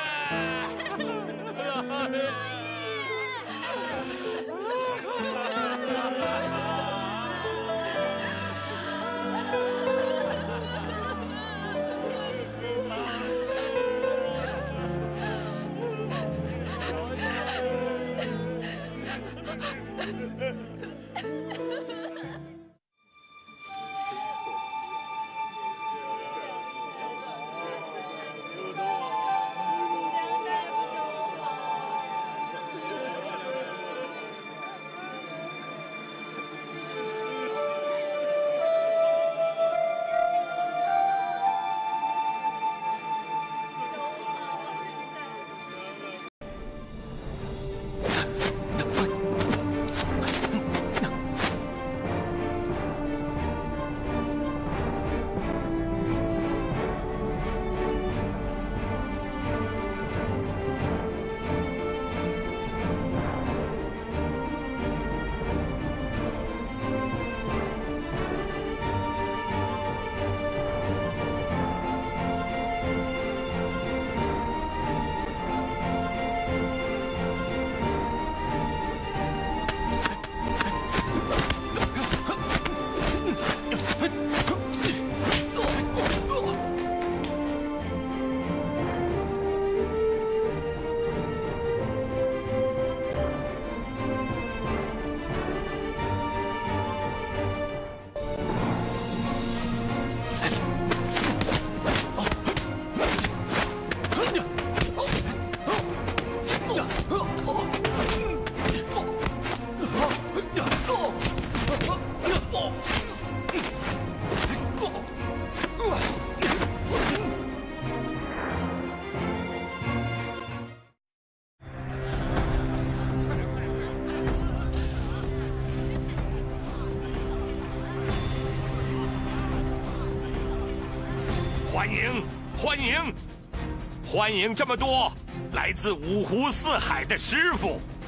欢迎，欢迎，欢迎这么多来自五湖四海的师傅、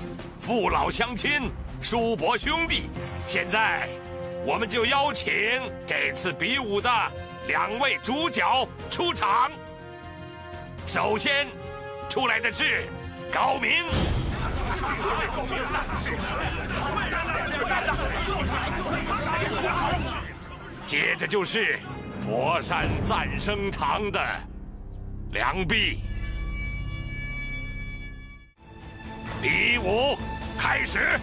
父老乡亲、叔伯兄弟。现在，我们就邀请这次比武的2位主角出场。首先出来的是高明。 接着就是佛山赞生堂的梁璧。比武开始。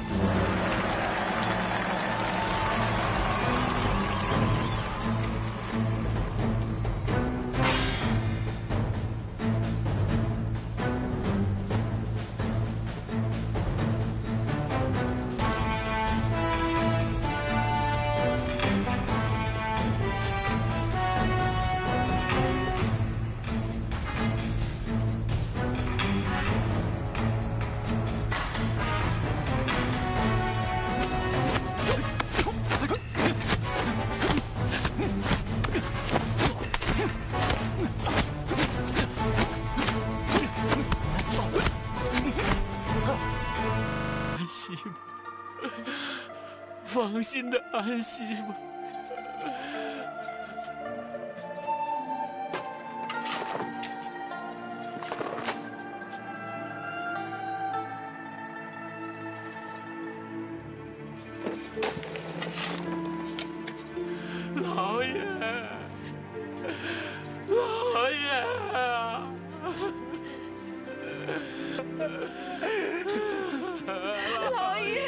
放心的安息吧。老爷，老爷。 老爷，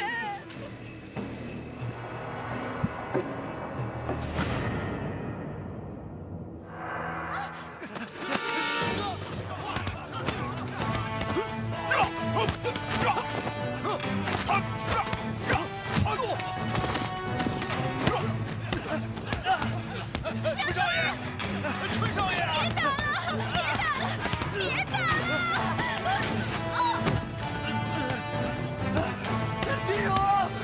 春少爷，春少爷， 别打了！ 心如，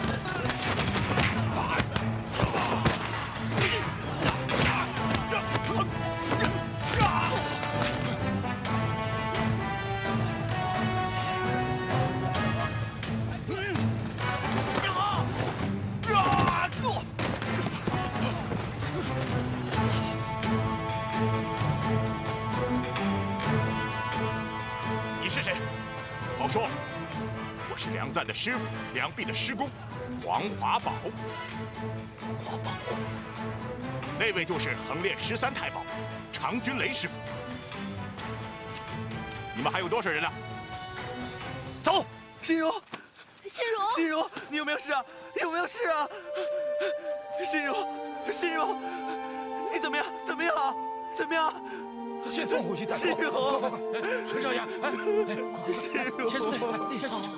你是谁？好说。我是梁赞的师傅，梁璧的师公，黄华宝。黄华宝，那位就是横练13太保，常君雷师傅。你们还有多少人呢？走， 心如， 心如， 心如，你有没有事啊？有没有事啊？心如，心如，你怎么样？怎么样啊？怎么样？ 先送回去再说。 心如， 快，陈少爷，哎，快， 心如， 先送去，你先送去。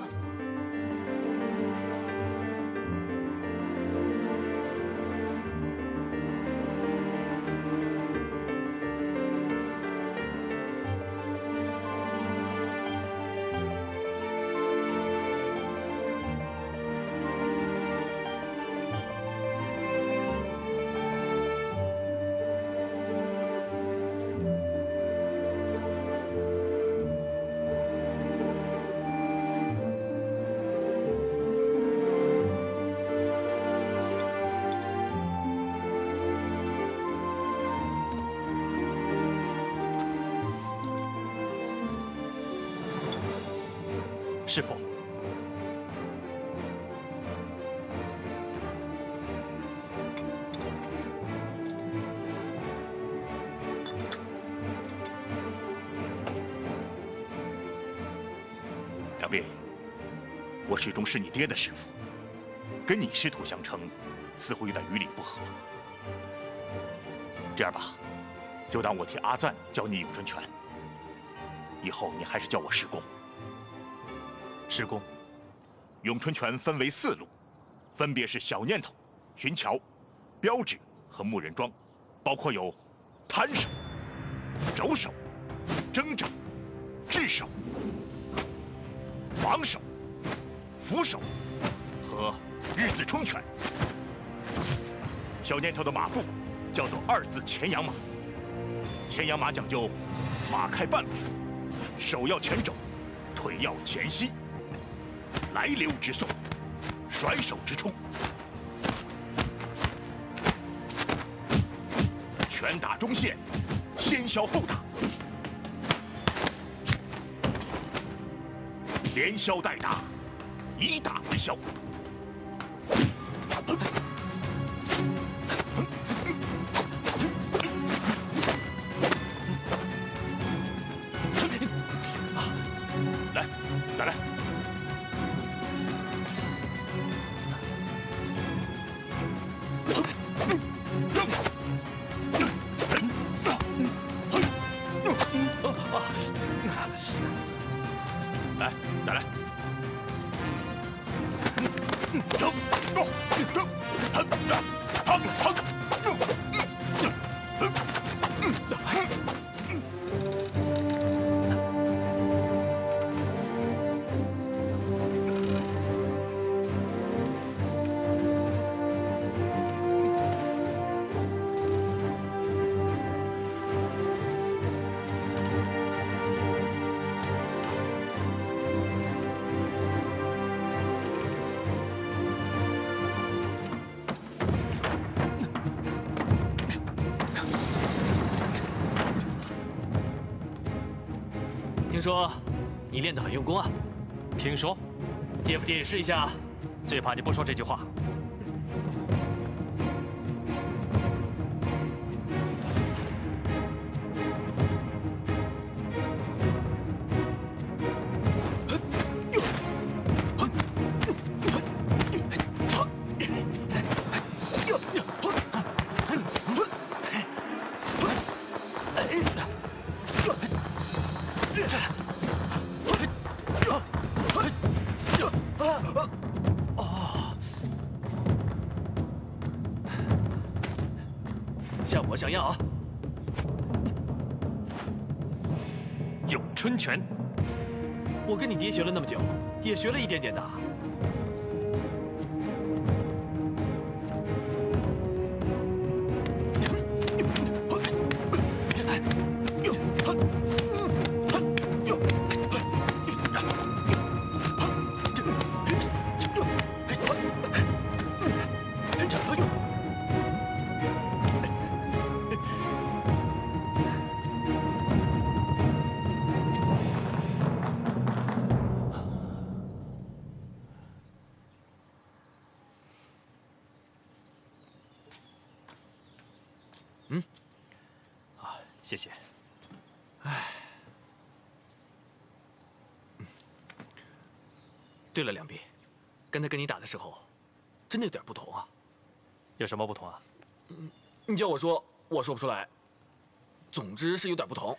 师傅， 梁璧，我始终是你爹的师傅，跟你师徒相称，似乎有点于理不合。这样吧，就当我替阿赞教你咏春拳，以后你还是叫我师公。 师公，咏春拳分为4路，分别是小念头、寻桥、标指和木人桩，包括有摊手、肘手、争肘、制手、防手、扶手和日字冲拳。小念头的马步叫做2字前仰马，前仰马讲究马开半步，手要前肘，腿要前膝。 来溜之送，甩手之冲，拳打中线，先削后打，连削带打，以打为削。来，再来。来，再来。 听说你练得很用功啊？ 听说， 介不介意试一下？ 最怕你不说这句话。 像模像样啊！ 咏春拳， 我跟你爹学了那么久，也学了一点点的。 谢谢。 对了，梁斌，刚才跟你打的时候，真的有点不同啊。 有什么不同啊？ 你叫我说，我说不出来。总之是有点不同。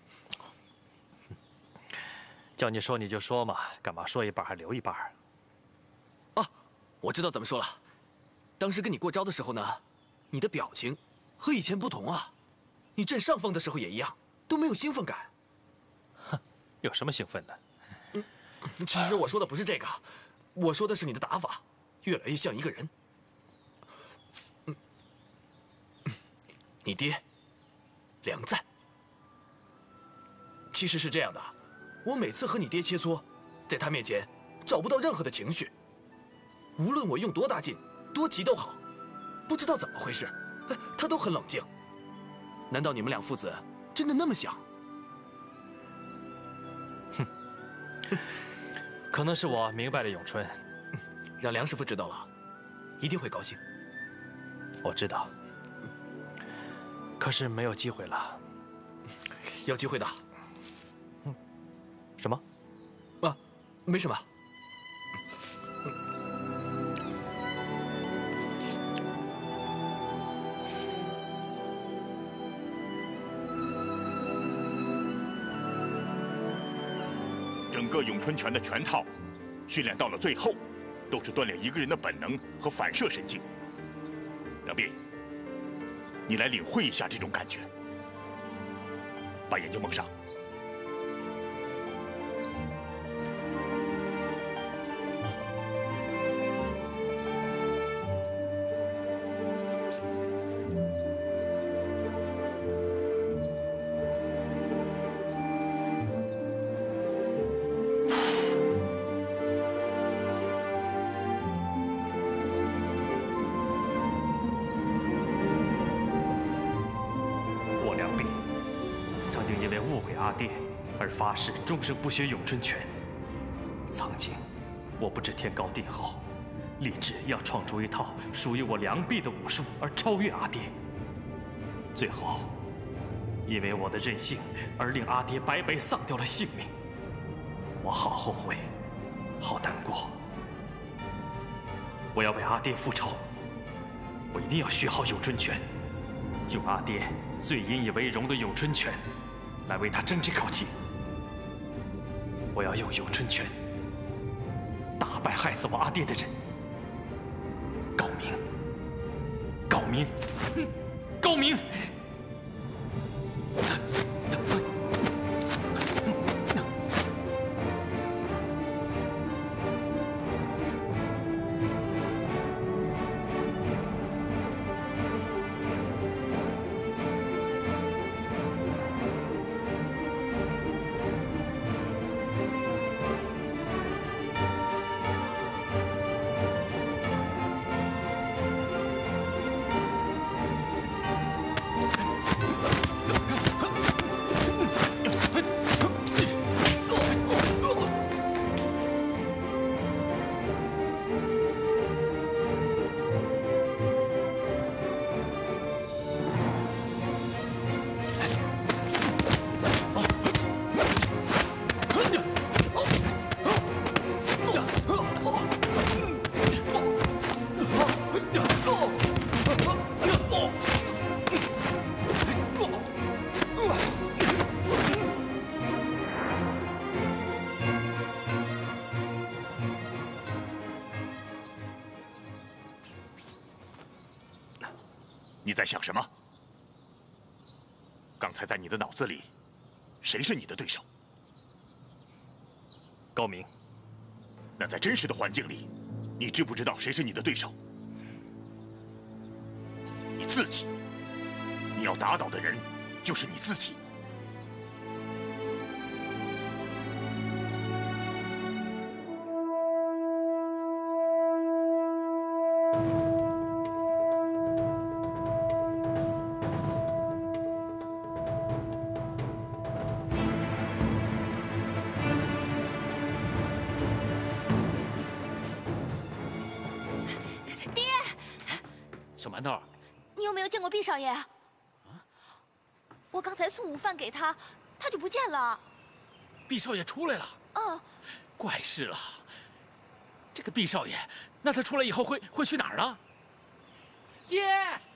叫你说你就说嘛，干嘛说一半还留一半？ 啊，我知道怎么说了。当时跟你过招的时候呢，你的表情和以前不同啊。你占上风的时候也一样，都没有兴奋感。 哼，有什么兴奋的？ 其实我说的不是这个，我说的是你的打法越来越像一个人。你爹，梁赞。其实是这样的，我每次和你爹切磋，在他面前找不到任何的情绪，无论我用多大劲、多急都好，不知道怎么回事，他都很冷静。难道你们两父子真的那么像？ 哼，可能是我明白了咏春， 让梁师傅知道了，一定会高兴。 我知道，可是没有机会了。 有机会的。 什么？ 啊，没什么。 整个咏春拳的全套，训练到了最后，都是锻炼一个人的本能和反射神经。梁斌，你来领会一下这种感觉。把眼睛蒙上。 曾经因为误会阿爹而发誓终生不学咏春拳。曾经，我不知天高地厚，立志要创出一套属于我良弼的武术而超越阿爹。最后，因为我的任性而令阿爹白白丧掉了性命，我好后悔，好难过。我要为阿爹复仇，我一定要学好咏春拳，用阿爹最引以为荣的咏春拳来为他争这口气。我要用咏春拳打败害死我阿爹的人。高明，高明，高明！ 你在想什么？刚才在你的脑子里，谁是你的对手？ 高明。 那在真实的环境里，你知不知道谁是你的对手？你自己。你要打倒的人，就是你自己。 小馒头， 你有没有见过毕少爷？我刚才送午饭给他，他就不见了。 毕少爷出来了。 嗯。 怪事了。这个毕少爷，那他出来以后会去哪儿呢？ 爹，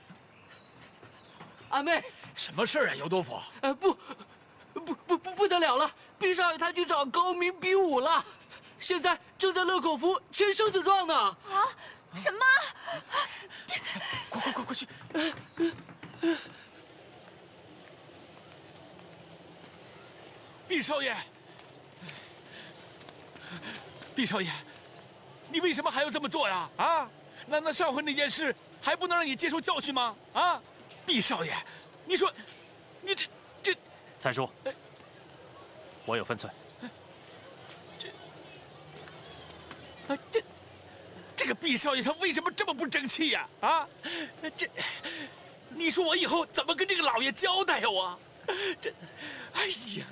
阿妹， 什么事儿啊，油豆腐？ 不得了了！毕少爷他去找高明比武了，现在正在乐口福签生死状呢。 啊？什么？ 快去！毕少爷，毕少爷，你为什么还要这么做呀？啊？难道上回那件事还不能让你接受教训吗？啊？毕少爷，你说，你这…… 三叔，我有分寸。 这个毕少爷他为什么这么不争气呀？啊，你说我以后怎么跟这个老爷交代呀？我，哎呀！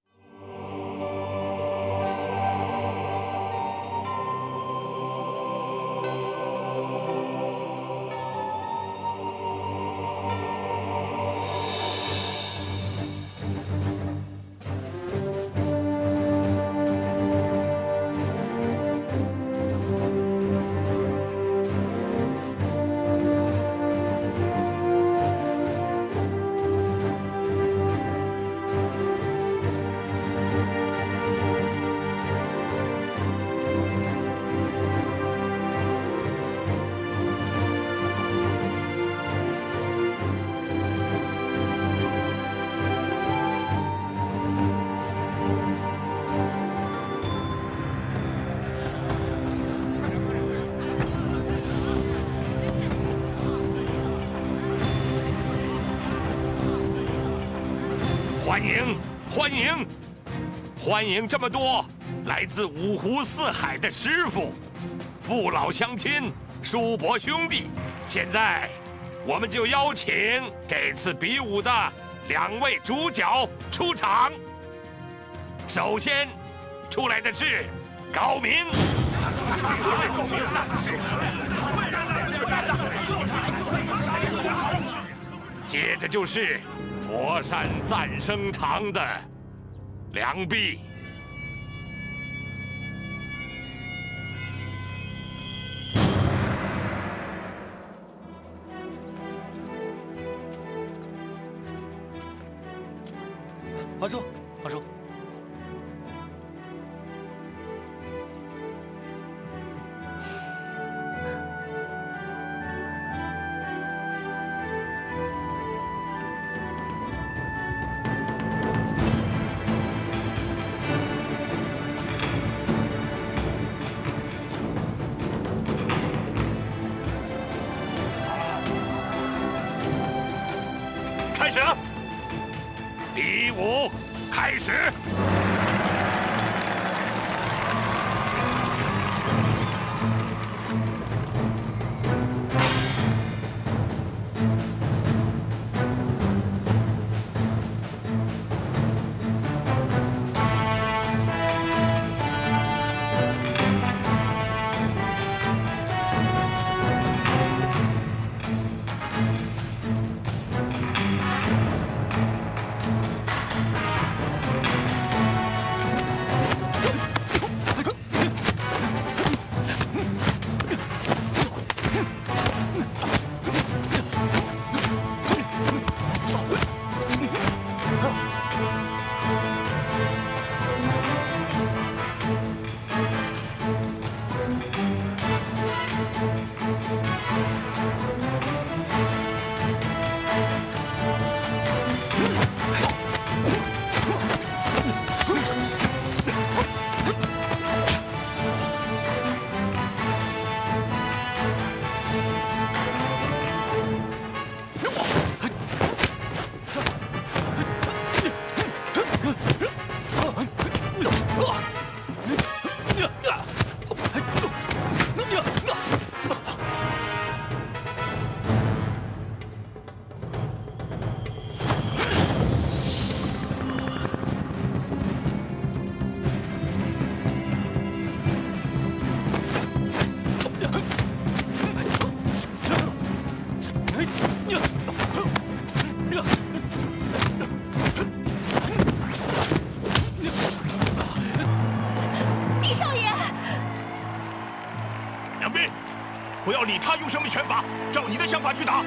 欢迎这么多来自五湖四海的师傅、父老乡亲、叔伯兄弟。现在，我们就邀请这次比武的 2位主角出场。首先出来的是高明，接着就是佛山赞生堂的梁璧。 皇叔，皇叔， 开始。比武开始。 不要理他用什么拳法，照你的想法去打。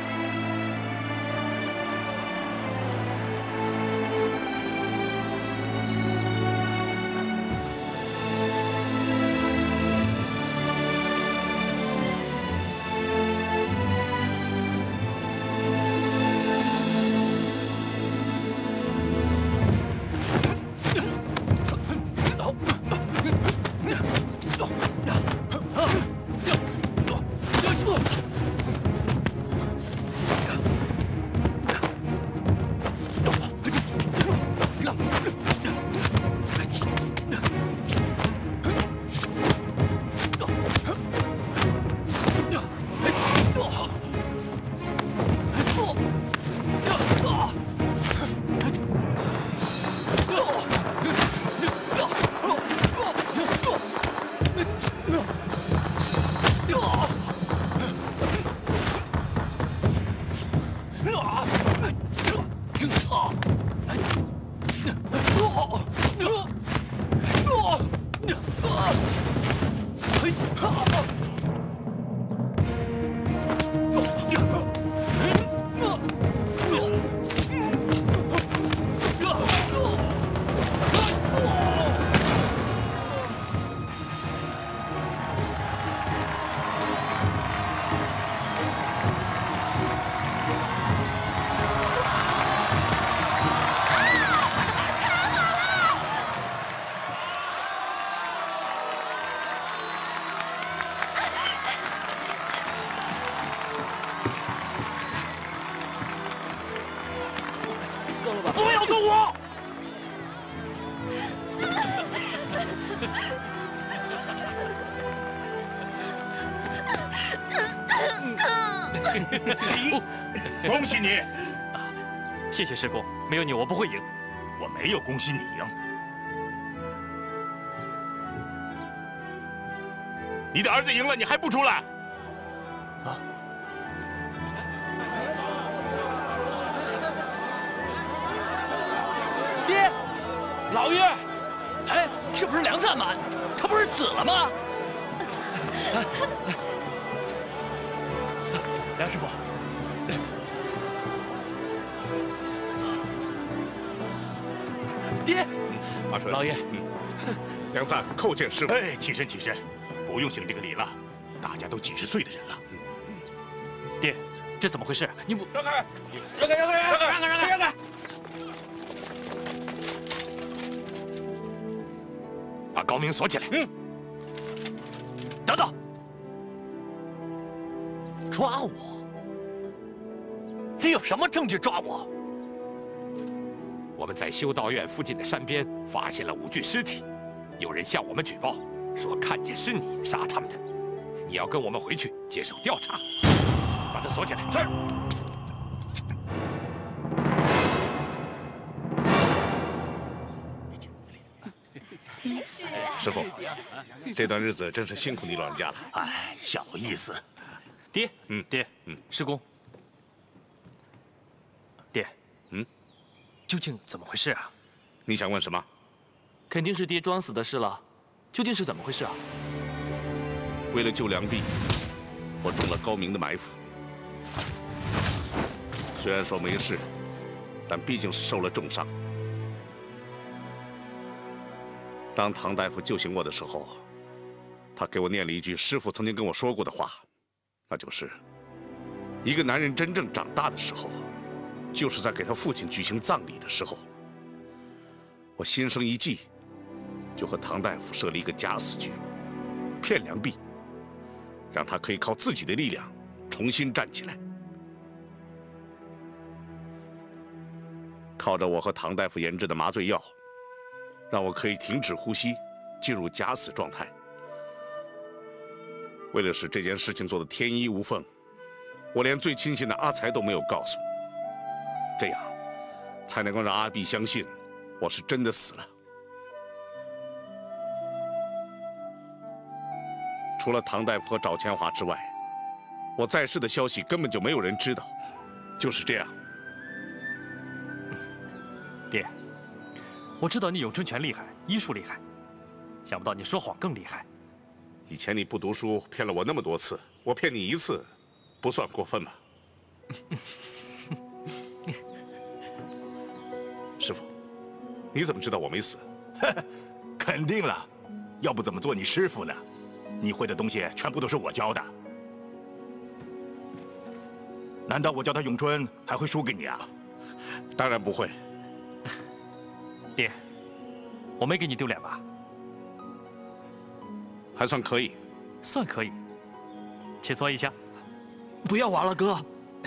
不要动我！ 恭喜你， 谢谢师公，没有你我不会赢。 我没有恭喜你赢。你的儿子赢了，你还不出来？啊！ 爹，老爷，哎，是不是梁赞满？他不是死了吗？ 梁师傅， 爹， 阿纯， 老爷， 梁赞叩见师傅。 哎，起身起身，不用行这个礼了，大家都几十岁的人了。 爹，这怎么回事？你不让开！让开！让开！让开！让开！让开！ 把高明锁起来。 等等，抓我？你有什么证据抓我？ 我们在修道院附近的山边发现了5具尸体，有人向我们举报，说看见是你杀他们的。你要跟我们回去接受调查，把他锁起来。是。 师傅，这段日子真是辛苦你老人家了。 哎，小意思。 爹，爹，师公，爹，究竟怎么回事啊？ 你想问什么？ 肯定是爹装死的事了，究竟是怎么回事啊？ 为了救梁璧，我中了高明的埋伏。虽然说没事，但毕竟是受了重伤。当唐大夫救醒我的时候，他给我念了一句师傅曾经跟我说过的话，那就是一个男人真正长大的时候，就是在给他父亲举行葬礼的时候。我心生一计，就和唐大夫设了一个假死局，骗梁璧，让他可以靠自己的力量重新站起来。靠着我和唐大夫研制的麻醉药，让我可以停止呼吸，进入假死状态。为了使这件事情做得天衣无缝，我连最亲信的阿才都没有告诉，这样才能够让阿碧相信我是真的死了。除了唐大夫和赵千华之外，我在世的消息根本就没有人知道。就是这样。 爹，我知道你咏春拳厉害，医术厉害，想不到你说谎更厉害。 以前你不读书骗了我那么多次，我骗你1次，不算过分吧？师傅，你怎么知道我没死？ 肯定了，要不怎么做你师傅呢？你会的东西全部都是我教的。难道我教他咏春还会输给你啊？ 当然不会。 爹，我没给你丢脸吧？ 还算可以。 算可以。切磋一下。 不要玩了，哥。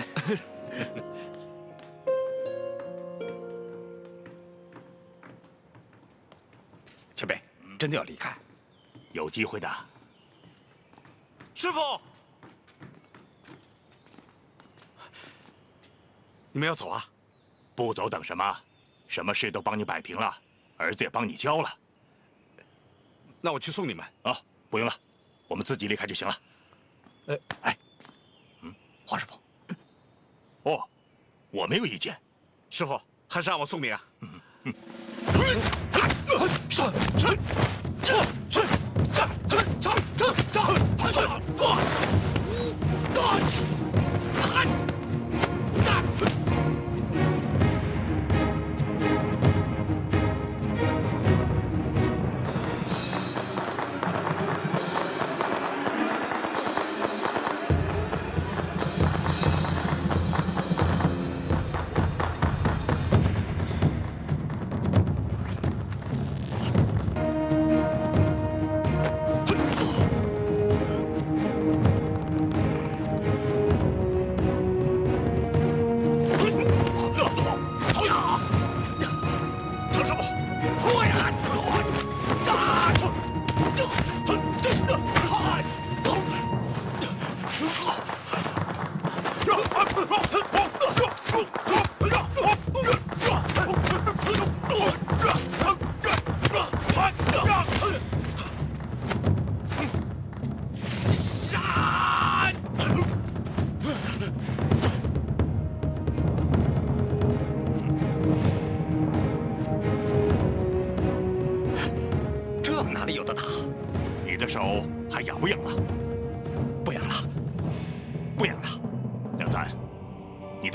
前辈，真的要离开？有机会的。 师傅，你们要走啊？ 不走等什么？什么事都帮你摆平了，儿子也帮你教了。 那我去送你们啊，不用了，我们自己离开就行了。哎，华师傅。哦，我没有意见。 师傅，还是让我送你啊。